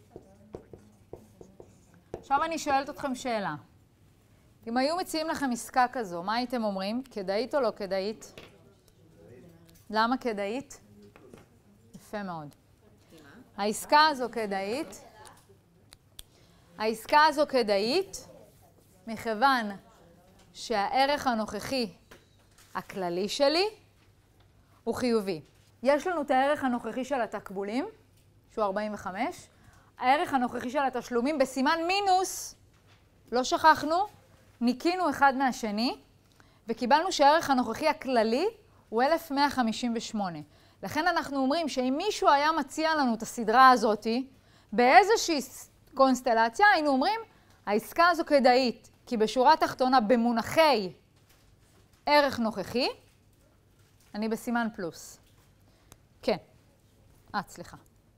עכשיו אני שואלת אתכם שאלה. אם היו מציעים לכם עסקה כזו, מה הייתם אומרים? כדאית או לא כדאית? למה כדאית? יפה מאוד. העסקה הזו כדאית. העסקה הזו כדאית מכיוון שהערך הנוכחי הכללי שלי הוא חיובי. יש לנו את הערך הנוכחי של התקבולים, שהוא ארבעים וחמש. הערך הנוכחי של התשלומים בסימן מינוס, לא שכחנו, ניקינו אחד מהשני, וקיבלנו שהערך הנוכחי הכללי הוא אלף מאה חמישים ושמונה. לכן אנחנו אומרים שאם מישהו היה מציע לנו את הסדרה הזאת, באיזושהי קונסטלציה, היינו אומרים, העסקה הזו כדאית, כי בשורה התחתונה, במונחי ערך נוכחי, אני בסימן פלוס. כן. אה, סליחה.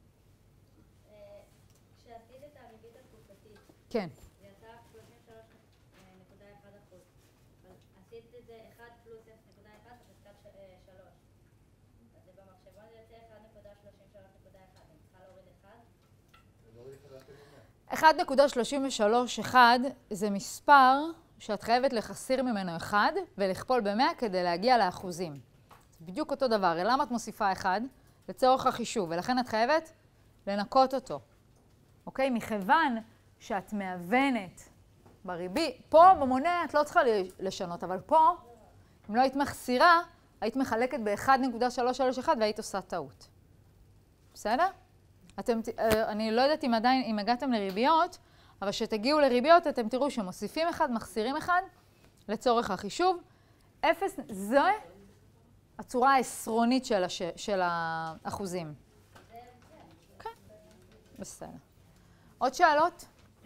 כשעשית את הריבית התקופתית, כן. זה יצא שלושים ושלוש נקודה אחת אחוז. עשית את זה אחד פלוס אפס נקודה אחת בחזקת שלוש. אז זה במחשבון זה יוצא אחד נקודה שלושים ושלוש נקודה אחת. אני צריכה להוריד אחד? אחת נקודה שלושים ושלוש אחד זה מספר שאת חייבת לחסיר ממנו אחד ולכפול ב-מאה כדי להגיע לאחוזים. זה בדיוק אותו דבר. למה את מוסיפה אחד? לצורך החישוב, ולכן את חייבת לנקות אותו. אוקיי? מכיוון שאת מאבנת בריבית, פה במונה את לא צריכה לשנות, אבל פה, אם לא היית מחסירה, היית מחלקת ב-אחד נקודה שלוש שלוש אחד והיית עושה טעות. בסדר? אתם, אני לא יודעת אם עדיין, אם הגעתם לריביות, אבל שתגיעו לריביות, אתם תראו שמוסיפים אחד, מחסירים אחד, לצורך החישוב. אפס, זו הצורה העשרונית של, הש, של האחוזים. כן, בסדר. עוד שאלות?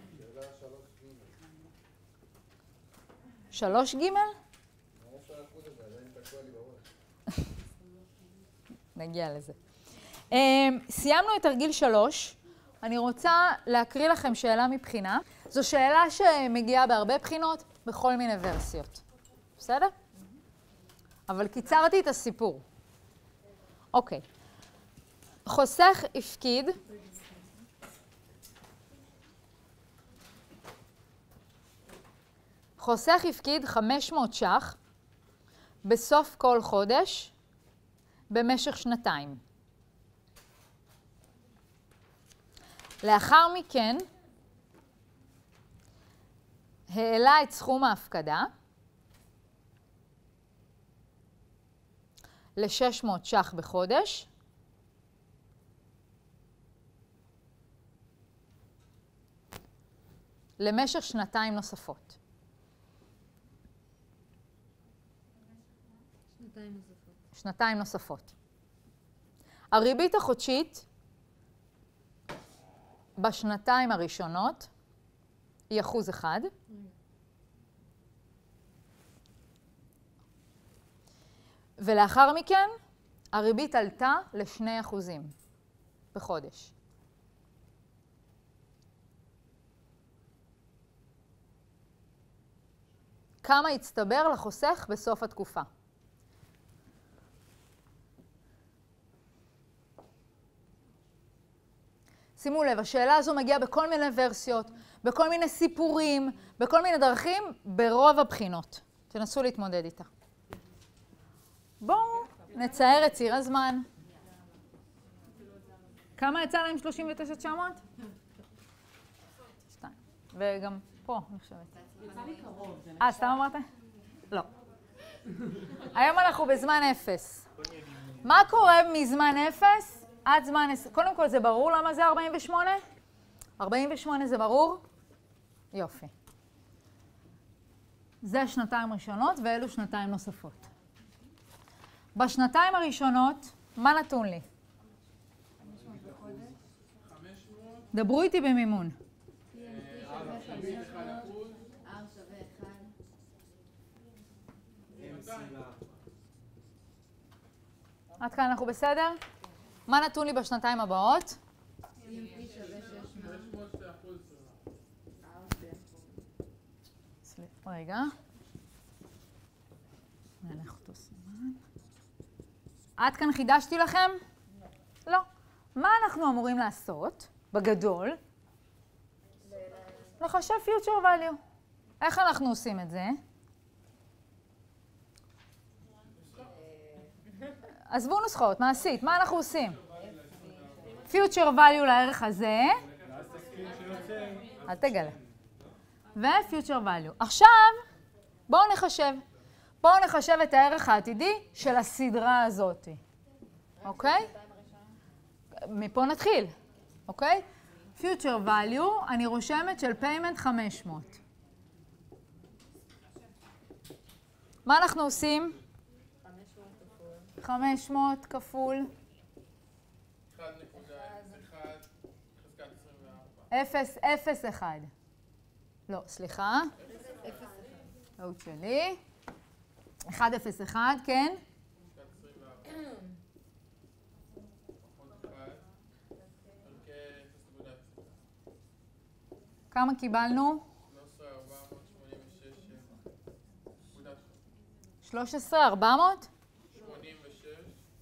שלוש גימל? נגיע לזה. סיימנו את תרגיל שלוש. אני רוצה להקריא לכם שאלה מבחינה. זו שאלה שמגיעה בהרבה בחינות, בכל מיני ורסיות. בסדר? אבל קיצרתי את הסיפור. אוקיי. חוסך הפקיד חוסך הפקיד חמש מאות ש"ח בסוף כל חודש במשך שנתיים. לאחר מכן העלה את סכום ההפקדה ל-שש מאות ש"ח בחודש, למשך שנתיים נוספות. שנתיים נוספות. שנתיים נוספות. הריבית החודשית בשנתיים הראשונות היא אחוז אחד. ולאחר מכן הריבית עלתה לשני אחוזים בחודש. כמה יצטבר לחוסך בסוף התקופה? שימו לב, השאלה הזו מגיעה בכל מיני ורסיות, בכל מיני סיפורים, בכל מיני דרכים, ברוב הבחינות. תנסו להתמודד איתה. בואו נצייר את ציר הזמן. כמה יצא להם שלושים ותשע תשע מאות? שתיים. וגם פה, אני חושבת. יצא לי קרוב. אה, סתם אמרת? לא. היום אנחנו בזמן אפס. מה קורה מזמן אפס עד זמן... קודם כל, זה ברור למה זה ארבעים ושמונה? ארבעים ושמונה זה ברור? יופי. זה שנתיים ראשונות ואלו שנתיים נוספות. בשנתיים הראשונות, מה נתון לי? דברו איתי במימון. R שווה אחד. עד כאן אנחנו בסדר? מה נתון לי בשנתיים הבאות? רגע. נלך אותו סימן. עד כאן חידשתי לכם? לא. מה אנחנו אמורים לעשות, בגדול? לחשב future value. איך אנחנו עושים את זה? עזבו נוסחאות, מעשית, מה אנחנו עושים? future value לערך הזה. אל תגלה. ו-future value. עכשיו, בואו נחשב. בואו נחשב את הערך העתידי של הסדרה הזאת. אוקיי? מפה נתחיל. אוקיי? future value, אני רושמת של payment חמש מאות. מה אנחנו עושים? חמש מאות כפול אחד נקודה אחד חזקת עשרים וארבע. אפס, אפס, אחד. לא, סליחה. טעות שלי. אחד, אפס, אחד, כן? חזקת עשרים וארבע. פחות אחד. חלקי אפס נקודה אפס. כמה קיבלנו? שלוש עשרה ארבע מאות שמונים ושש.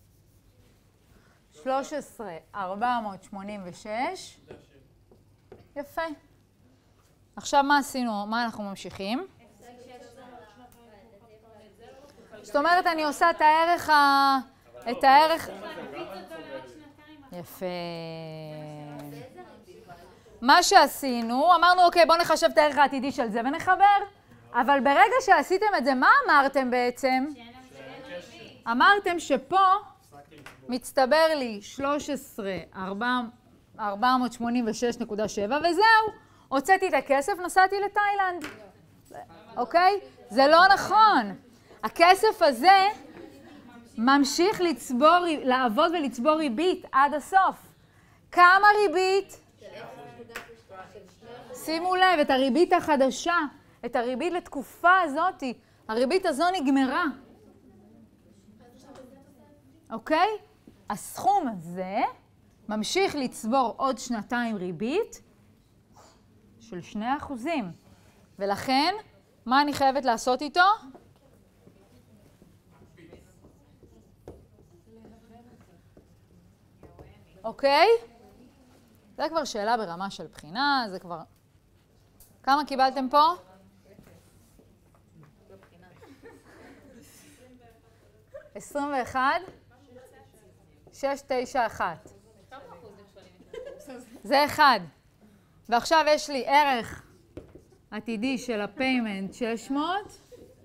שלוש עשרה ארבע מאות שמונים ושש. יפה. עכשיו מה עשינו? מה אנחנו ממשיכים? זאת אומרת, אני עושה את הערך ה... את הערך... יפה. מה שעשינו, אמרנו, אוקיי, בואו נחשב את הערך העתידי של זה ונחבר. אבל ברגע שעשיתם את זה, מה אמרתם בעצם? אמרתם שפה מצטבר לי שלוש עשרה ארבע מאות שמונים ושש נקודה שבע, וזהו. הוצאתי את הכסף, נסעתי לתאילנד. אוקיי? זה לא נכון. הכסף הזה ממשיך לצבור, לעבוד ולצבור ריבית עד הסוף. כמה ריבית? שימו לב, את הריבית החדשה, את הריבית לתקופה הזאת, הריבית הזו נגמרה. אוקיי? הסכום הזה ממשיך לצבור עוד שנתיים ריבית של שני אחוזים. ולכן, מה אני חייבת לעשות איתו? אוקיי? זה כבר שאלה ברמה של בחינה, זה כבר... כמה קיבלתם פה? עשרים ואחת, שש, תשע, אחת. זה אחד. ועכשיו יש לי ערך עתידי של הפיימנט שש מאות.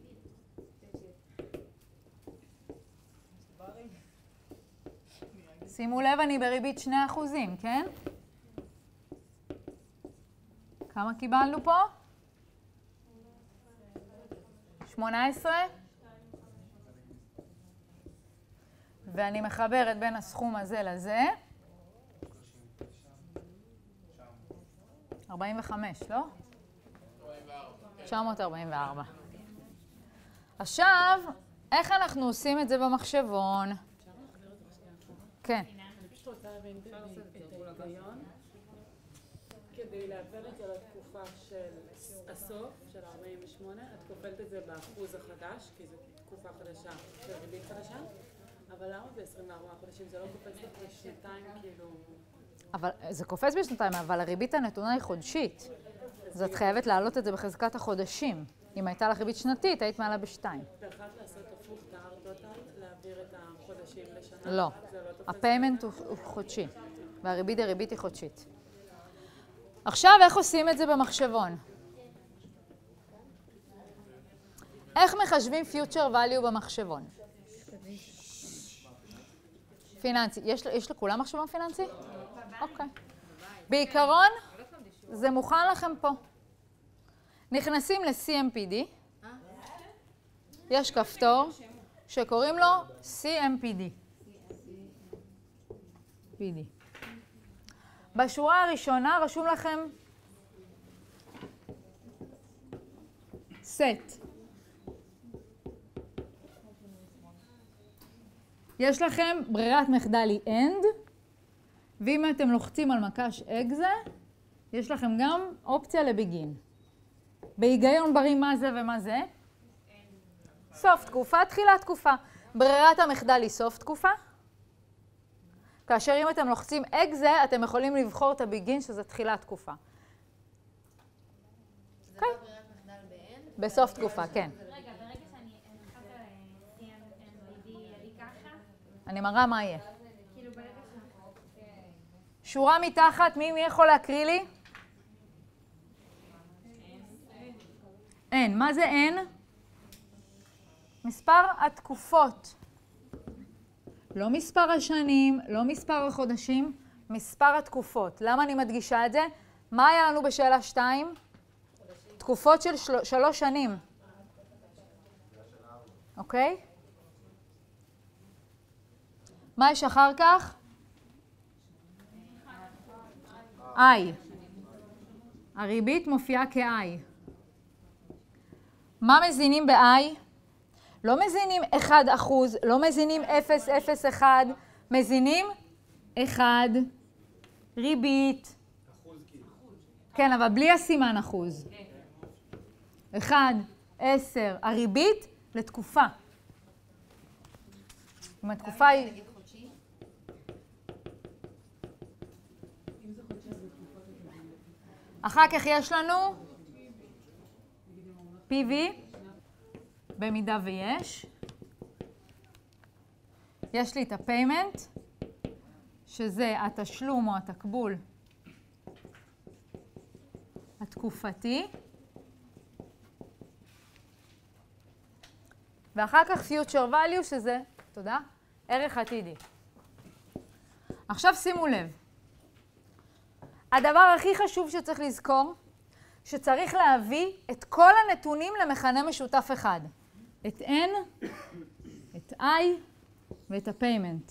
שימו לב, אני בריבית שני אחוזים, כן? כמה קיבלנו פה? שמונה עשרה? ואני מחברת בין הסכום הזה לזה. ארבעים וחמש, לא? תשע מאות ארבעים וארבע. עכשיו, איך אנחנו עושים את זה במחשבון? כן. אני פשוט רוצה להבין את ההיגיון. כדי להעביר את זה לתקופה של הסוף, של ארבעים ושמונה, את כופלת את זה באחוז החדש, כי זו תקופה חדשה של ריבית חדשה, אבל למה ב-עשרים וארבעה חודשים זה לא קופץ לך בשנתיים כאילו... אבל זה קופץ בשנתיים, אבל הריבית הנתונה היא חודשית. אז את חייבת להעלות את זה בחזקת החודשים. אם הייתה לך ריבית שנתית, היית מעלה בשתיים. ואחת לעשות הפוך את הארטוטל, להעביר את החודשים לשנה? לא. הפיימנט הוא חודשי, והריבית הריבית היא חודשית. עכשיו, איך עושים את זה במחשבון? איך מחשבים future value במחשבון? פיננסי. יש, יש לכולם מחשבון פיננסי? אוקיי. בעיקרון, זה מוכן לכם פה. נכנסים ל-סי אם פי די. יש כפתור שקוראים לו סי אם פי די. פי די. בשורה הראשונה רשום לכם set. יש לכם ברירת מחדל היא end, ואם אתם לוחצים על מקש exit, יש לכם גם אופציה לבגין. בהיגיון בריא מה זה ומה זה? סוף תקופה, תחילת תקופה. ברירת המחדל היא סוף תקופה. כאשר אם אתם לוחצים exit, אתם יכולים לבחור את הבגין שזה תחילת תקופה. זה לא ברירת מחדל ב-N? בסוף תקופה, כן. רגע, ברגע שאני נכנסת ל-C M ידי ככה, אני מראה מה יהיה. כאילו ברגע ש... שורה מתחת, מי מי יכול להקריא לי? אין. מה זה אין? מספר התקופות. לא מספר השנים, לא מספר החודשים, מספר התקופות. למה אני מדגישה את זה? מה היה לנו בשאלה שתיים? תקופות של של... שלוש שנים. אוקיי? מה יש אחר כך? I. הריבית מופיעה כ-I. מה מזינים ב-I? לא מזינים אחד אחוז, לא מזינים אפס אפס אחד, מזינים אחד, ריבית. כן, אבל בלי הסימן אחוז. אחד, עשר, הריבית לתקופה. אם התקופה היא... נגיד חודשי? אחר כך יש לנו פי וי, במידה ויש. יש לי את הפיימנט, שזה התשלום או התקבול התקופתי. ואחר כך future value, שזה, תודה, ערך עתידי. עכשיו שימו לב. הדבר הכי חשוב שצריך לזכור, שצריך להביא את כל הנתונים למכנה משותף אחד. את N, את I ואת ה-payment.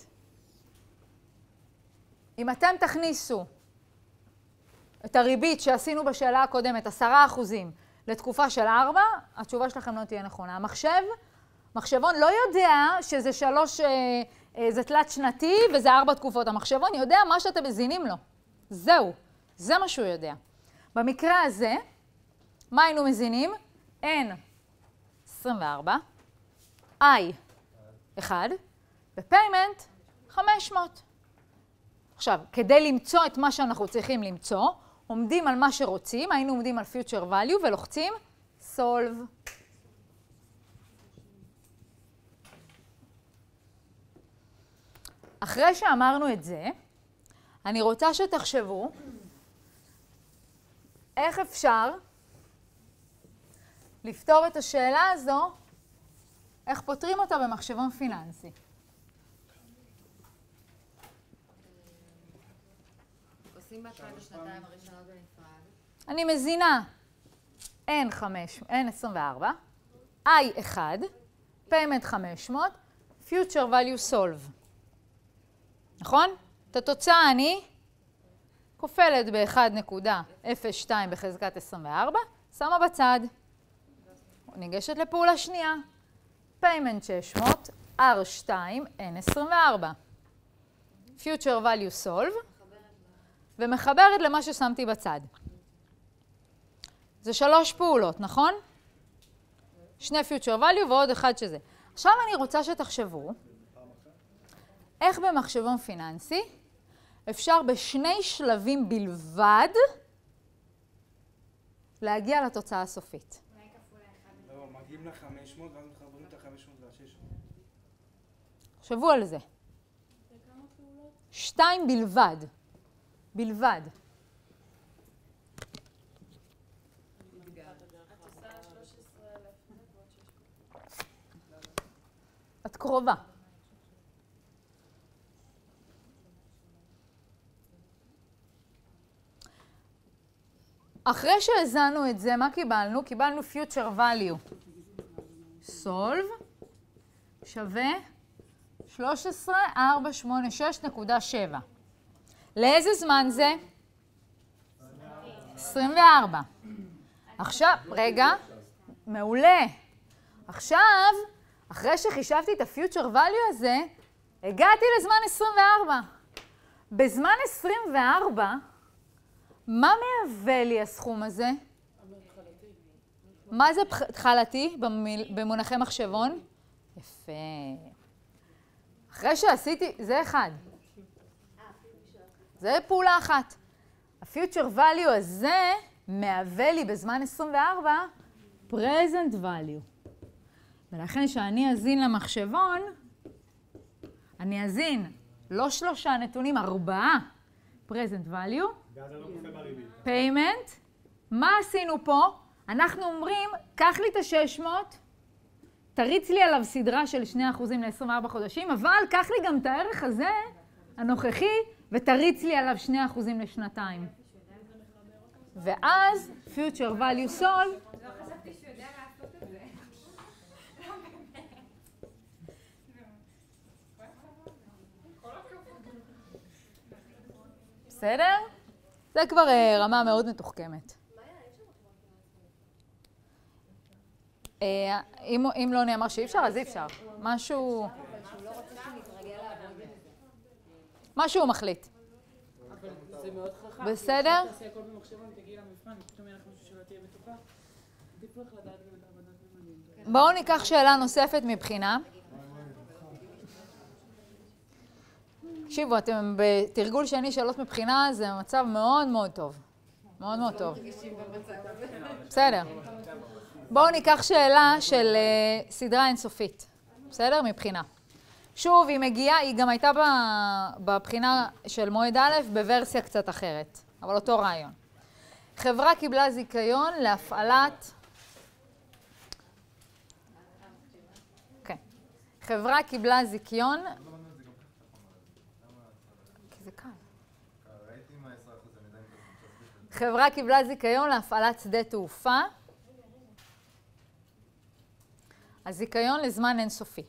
אם אתם תכניסו את הריבית שעשינו בשאלה הקודמת, עשרה אחוזים, לתקופה של ארבע, התשובה שלכם לא תהיה נכונה. המחשב, מחשבון לא יודע שזה שלוש, זה תלת שנתי וזה ארבע תקופות. המחשבון יודע מה שאתם מזינים לו. זהו, זה מה שהוא יודע. במקרה הזה, מה היינו מזינים? N עשרים וארבע, I אחד, ו-payment חמש מאות. עכשיו, כדי למצוא את מה שאנחנו צריכים למצוא, עומדים על מה שרוצים, היינו עומדים על future value ולוחצים solve. אחרי שאמרנו את זה, אני רוצה שתחשבו איך אפשר לפתור את השאלה הזו, איך פותרים אותה במחשבון פיננסי. עושים בהתחלה בשנתיים הראשונות בנפרד. אני מזינה N חמש, N עשרים וארבע, I אחד, payment חמש מאות, future value solve. נכון? את התוצאה אני כופלת ב-אחד נקודה אפס שתיים בחזקת עשרים וארבע, שמה בצד. ניגשת לפעולה שנייה. payment שש מאות, R שתיים, N עשרים וארבע. future value solve. ומחברת למה ששמתי בצד. זה שלוש פעולות, נכון? שני future value ועוד אחד שזה. עכשיו אני רוצה שתחשבו איך במחשבון פיננסי אפשר בשני שלבים בלבד להגיע לתוצאה הסופית. אולי כפול האחד. לא, מגיעים ל-חמש מאות ואז מחברים את ה-חמש מאות וה-שש מאות. חשבו על זה. שתיים בלבד. בלבד. את קרובה. אחרי שהזנו את זה, מה קיבלנו? קיבלנו future value. solve שווה שלוש עשרה אלף ארבע מאות שמונים ושש נקודה שבע. לאיזה זמן זה? עשרים וארבע. עכשיו, רגע, מעולה. עכשיו, אחרי שחישבתי את ה-future value הזה, הגעתי לזמן עשרים וארבע. בזמן עשרים וארבע, מה מהווה לי הסכום הזה? מה זה התחלתי במונחי מחשבון? יפה. אחרי שעשיתי, זה אחד. זה פעולה אחת. ה-future value הזה מהווה לי בזמן עשרים וארבע present value. ולכן שאני אזין למחשבון, אני אזין לא שלושה נתונים, ארבעה present value, payment. מה עשינו פה? אנחנו אומרים, קח לי את ה-שש מאות, תריץ לי עליו סדרה של שני אחוזים ל-עשרים וארבעה חודשים, אבל קח לי גם את הערך הזה, הנוכחי, ותריץ לי עליו שני אחוזים לשנתיים. ואז, future value solve. לא חשבתי שהוא יודע לעשות את זה. בסדר? זה כבר רמה מאוד מתוחכמת. אם לא נאמר שאי אפשר, אז אי אפשר. משהו... משהו הוא מחליט. זה מאוד חכם. בסדר? תעשי הכל במחשבון, תגיעי למבחן, פתאום יהיה לך משהו שלא תהיה בטוחה. עדיף לך לדעת גם את העבודת זמנים. בואו ניקח שאלה נוספת מבחינה. תקשיבו, אתם בתרגול שני שאלות מבחינה, זה מצב מאוד מאוד טוב. מאוד מאוד טוב. בסדר. בואו ניקח שאלה של סדרה אינסופית. בסדר? מבחינה. שוב, היא מגיעה, היא גם הייתה בבחינה של מועד א' בוורסיה קצת אחרת, אבל אותו רעיון. חברה קיבלה זיכיון להפעלת... כן. חברה קיבלה זיכיון... כי זה קל. חברה קיבלה זיכיון להפעלת שדה תעופה. הזיכיון לזמן אינסופי.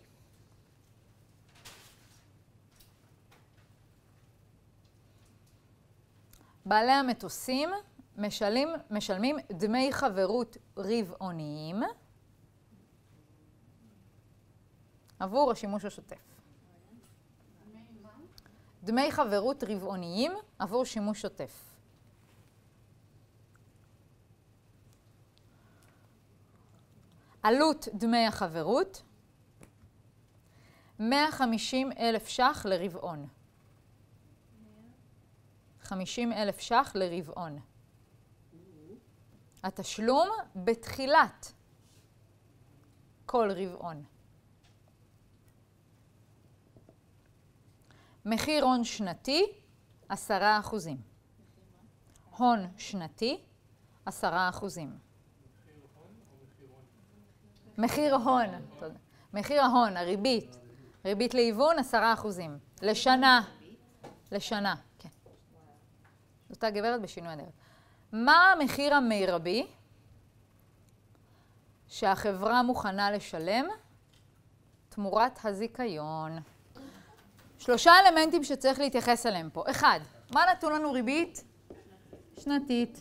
בעלי המטוסים משלמים, משלמים דמי חברות רבעוניים עבור השימוש השוטף. דמי חברות רבעוניים עבור שימוש שוטף. עלות דמי החברות, מאה וחמישים אלף ש"ח לרבעון. חמישים אלף ש"ח לרבעון. התשלום בתחילת כל רבעון. מחיר הון שנתי, עשרה אחוזים. הון שנתי, עשרה אחוזים. מחיר הון, תודה. מחיר ההון, הריבית. ריבית להיוון, עשרה אחוזים. לשנה. לשנה, כן. זאת הגברת בשינוי הדרך. מה המחיר המרבי שהחברה מוכנה לשלם תמורת הזיכיון? שלושה אלמנטים שצריך להתייחס אליהם פה. אחד, מה נתון לנו ריבית? שנתית.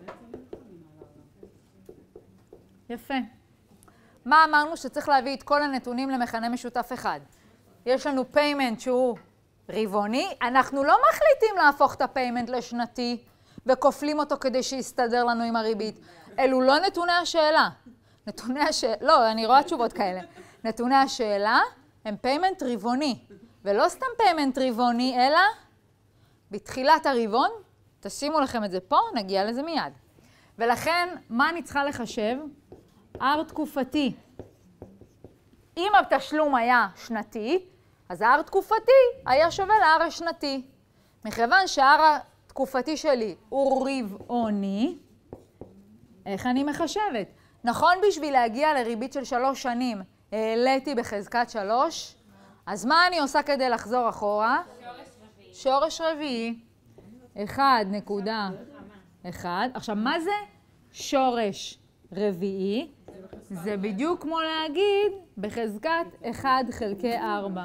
יפה. מה אמרנו? שצריך להביא את כל הנתונים למכנה משותף אחד. יש לנו payment שהוא רבעוני, אנחנו לא מחליטים להפוך את הפיימנט לשנתי וכופלים אותו כדי שיסתדר לנו עם הריבית. אלו לא נתוני השאלה. נתוני השאלה, לא, אני רואה תשובות כאלה. נתוני השאלה הם פיימנט רבעוני, ולא סתם פיימנט רבעוני, אלא בתחילת הרבעון, תשימו לכם את זה פה, נגיע לזה מיד. ולכן, מה אני צריכה לחשב? R תקופתי. אם התשלום היה שנתי, אז ה-R תקופתי היה שווה ל-R השנתי. מכיוון שה-R התקופתי שלי הוא רבעוני, איך אני מחשבת? נכון, בשביל להגיע לריבית של שלוש שנים, העליתי בחזקת שלוש, אז מה אני עושה כדי לחזור אחורה? שורש רביעי. שורש רביעי. אחד נקודה אחד. עכשיו, מה זה שורש רביעי? זה בדיוק כמו להגיד בחזקת אחד חלקי ארבע.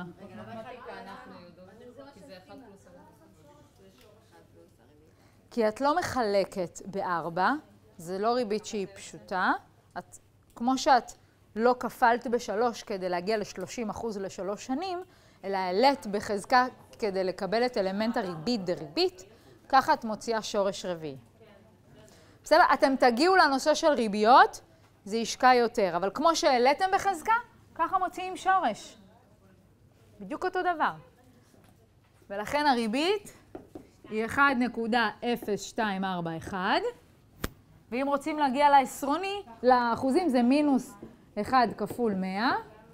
כי את לא מחלקת בארבע, זה לא ריבית שהיא פשוטה. את, כמו שאת לא כפלת בשלוש כדי להגיע ל-שלושים אחוז לשלוש שנים, אלא העלית בחזקה כדי לקבל את אלמנט הריבית דריבית, ככה את מוציאה שורש רביעי. בסדר? אתם תגיעו לנושא של ריביות, זה ישקע יותר, אבל כמו שהעליתם בחזקה, ככה מוציאים שורש. בדיוק אותו דבר. ולכן הריבית היא אחת נקודה אפס שתיים ארבע אחת, ואם רוצים להגיע לעשרוני, לאחוזים זה מינוס אחד כפול מאה,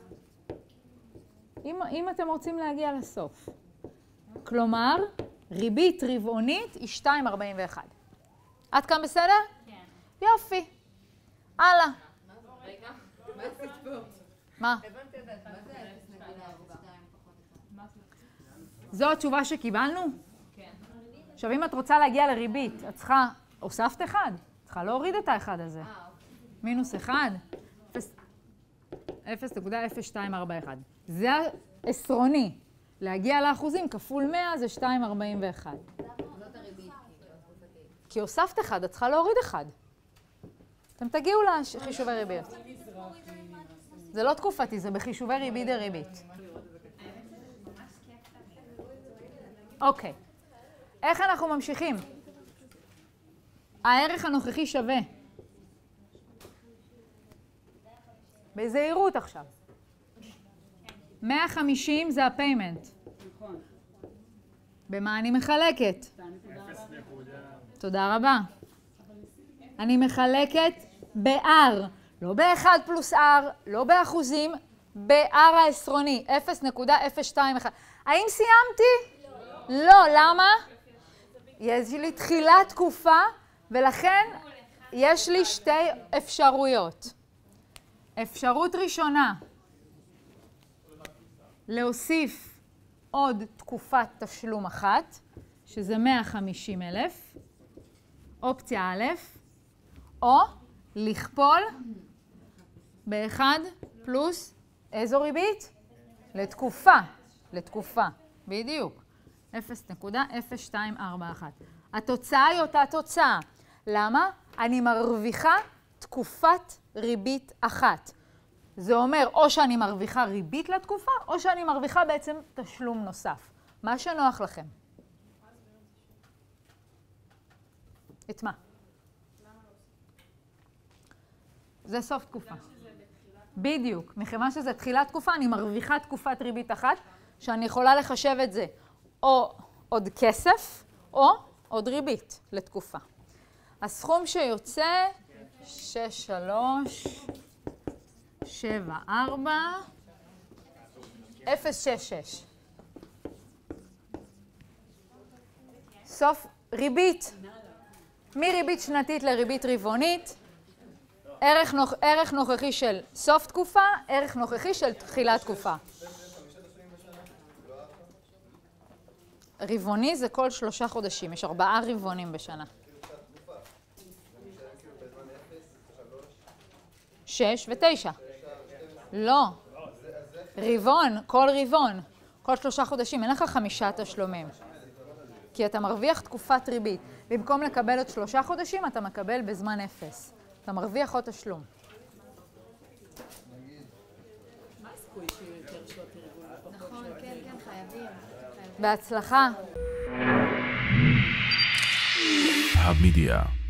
אם, אם אתם רוצים להגיע לסוף. כלומר, ריבית רבעונית היא שתיים נקודה ארבעים ואחת. עד כאן בסדר? כן. יופי. הלאה. רגע, מה עשית פה? מה? הבנתי את זה, מה זה אפס נקודה ארבע שתיים פחות אחד? זו התשובה שקיבלנו? כן. עכשיו, אם את רוצה להגיע לריבית, את צריכה, הוספת אחד, את צריכה להוריד את האחד הזה. אה, אוקיי. מינוס אחד, אפס נקודה אפס שתיים ארבע אחת. זה העשרוני. להגיע לאחוזים כפול מאה זה שתיים נקודה ארבעים ואחת. זאת הריבית, כאילו, כי הוספת אחד, את צריכה להוריד אחד. אתם תגיעו לחישובי ריביות. זה לא תקופתי, זה בחישובי ריבית דריבית. אוקיי. איך אנחנו ממשיכים? הערך הנוכחי שווה. בזהירות עכשיו. מאה וחמישים זה הפיימנט. נכון. במה אני מחלקת? אפס נקודה. תודה רבה. אני מחלקת ב-R, לא ב-אחד פלוס R, לא באחוזים, ב-R העשרוני, אפס נקודה אפס שתיים אחת. האם סיימתי? לא. לא, למה? יש לי תחילת תקופה, ולכן יש לי שתי אפשרויות. אפשרות ראשונה, להוסיף עוד תקופת תשלום אחת, שזה מאה וחמישים אלף, אופציה א', או לכפול באחד פלוס איזו ריבית? לתקופה, לתקופה, בדיוק, אפס נקודה אפס שתיים ארבע אחת. התוצאה היא אותה תוצאה. למה? אני מרוויחה תקופת ריבית אחת. זה אומר או שאני מרוויחה ריבית לתקופה, או שאני מרוויחה בעצם תשלום נוסף. מה שנוח לכם. את מה? זה סוף תקופה. בדיוק. מכיוון שזה תחילת תקופה, אני מרוויחה תקופת ריבית אחת, שאני יכולה לחשב את זה או עוד כסף, או עוד ריבית לתקופה. הסכום שיוצא שש שלוש שבע ארבע אפס שש שש. סוף ריבית. מריבית שנתית לריבית רבעונית. ערך, נוכ... ערך נוכחי של סוף תקופה, ערך נוכחי של תחילת תקופה. רבעוני זה כל שלושה חודשים, יש ארבעה רבעונים בשנה. שש ותשע. לא. רבעון, כל רבעון. כל שלושה חודשים, אין לך חמישה תשלומים. כי אתה מרוויח תקופת ריבית. במקום לקבל עוד שלושה חודשים, אתה מקבל בזמן אפס. אתה מרוויח עוד תשלום. מה הסיכוי שיהיו יותר שעות ארגון? נכון, כן, כן, חייבים. בהצלחה. המדיה.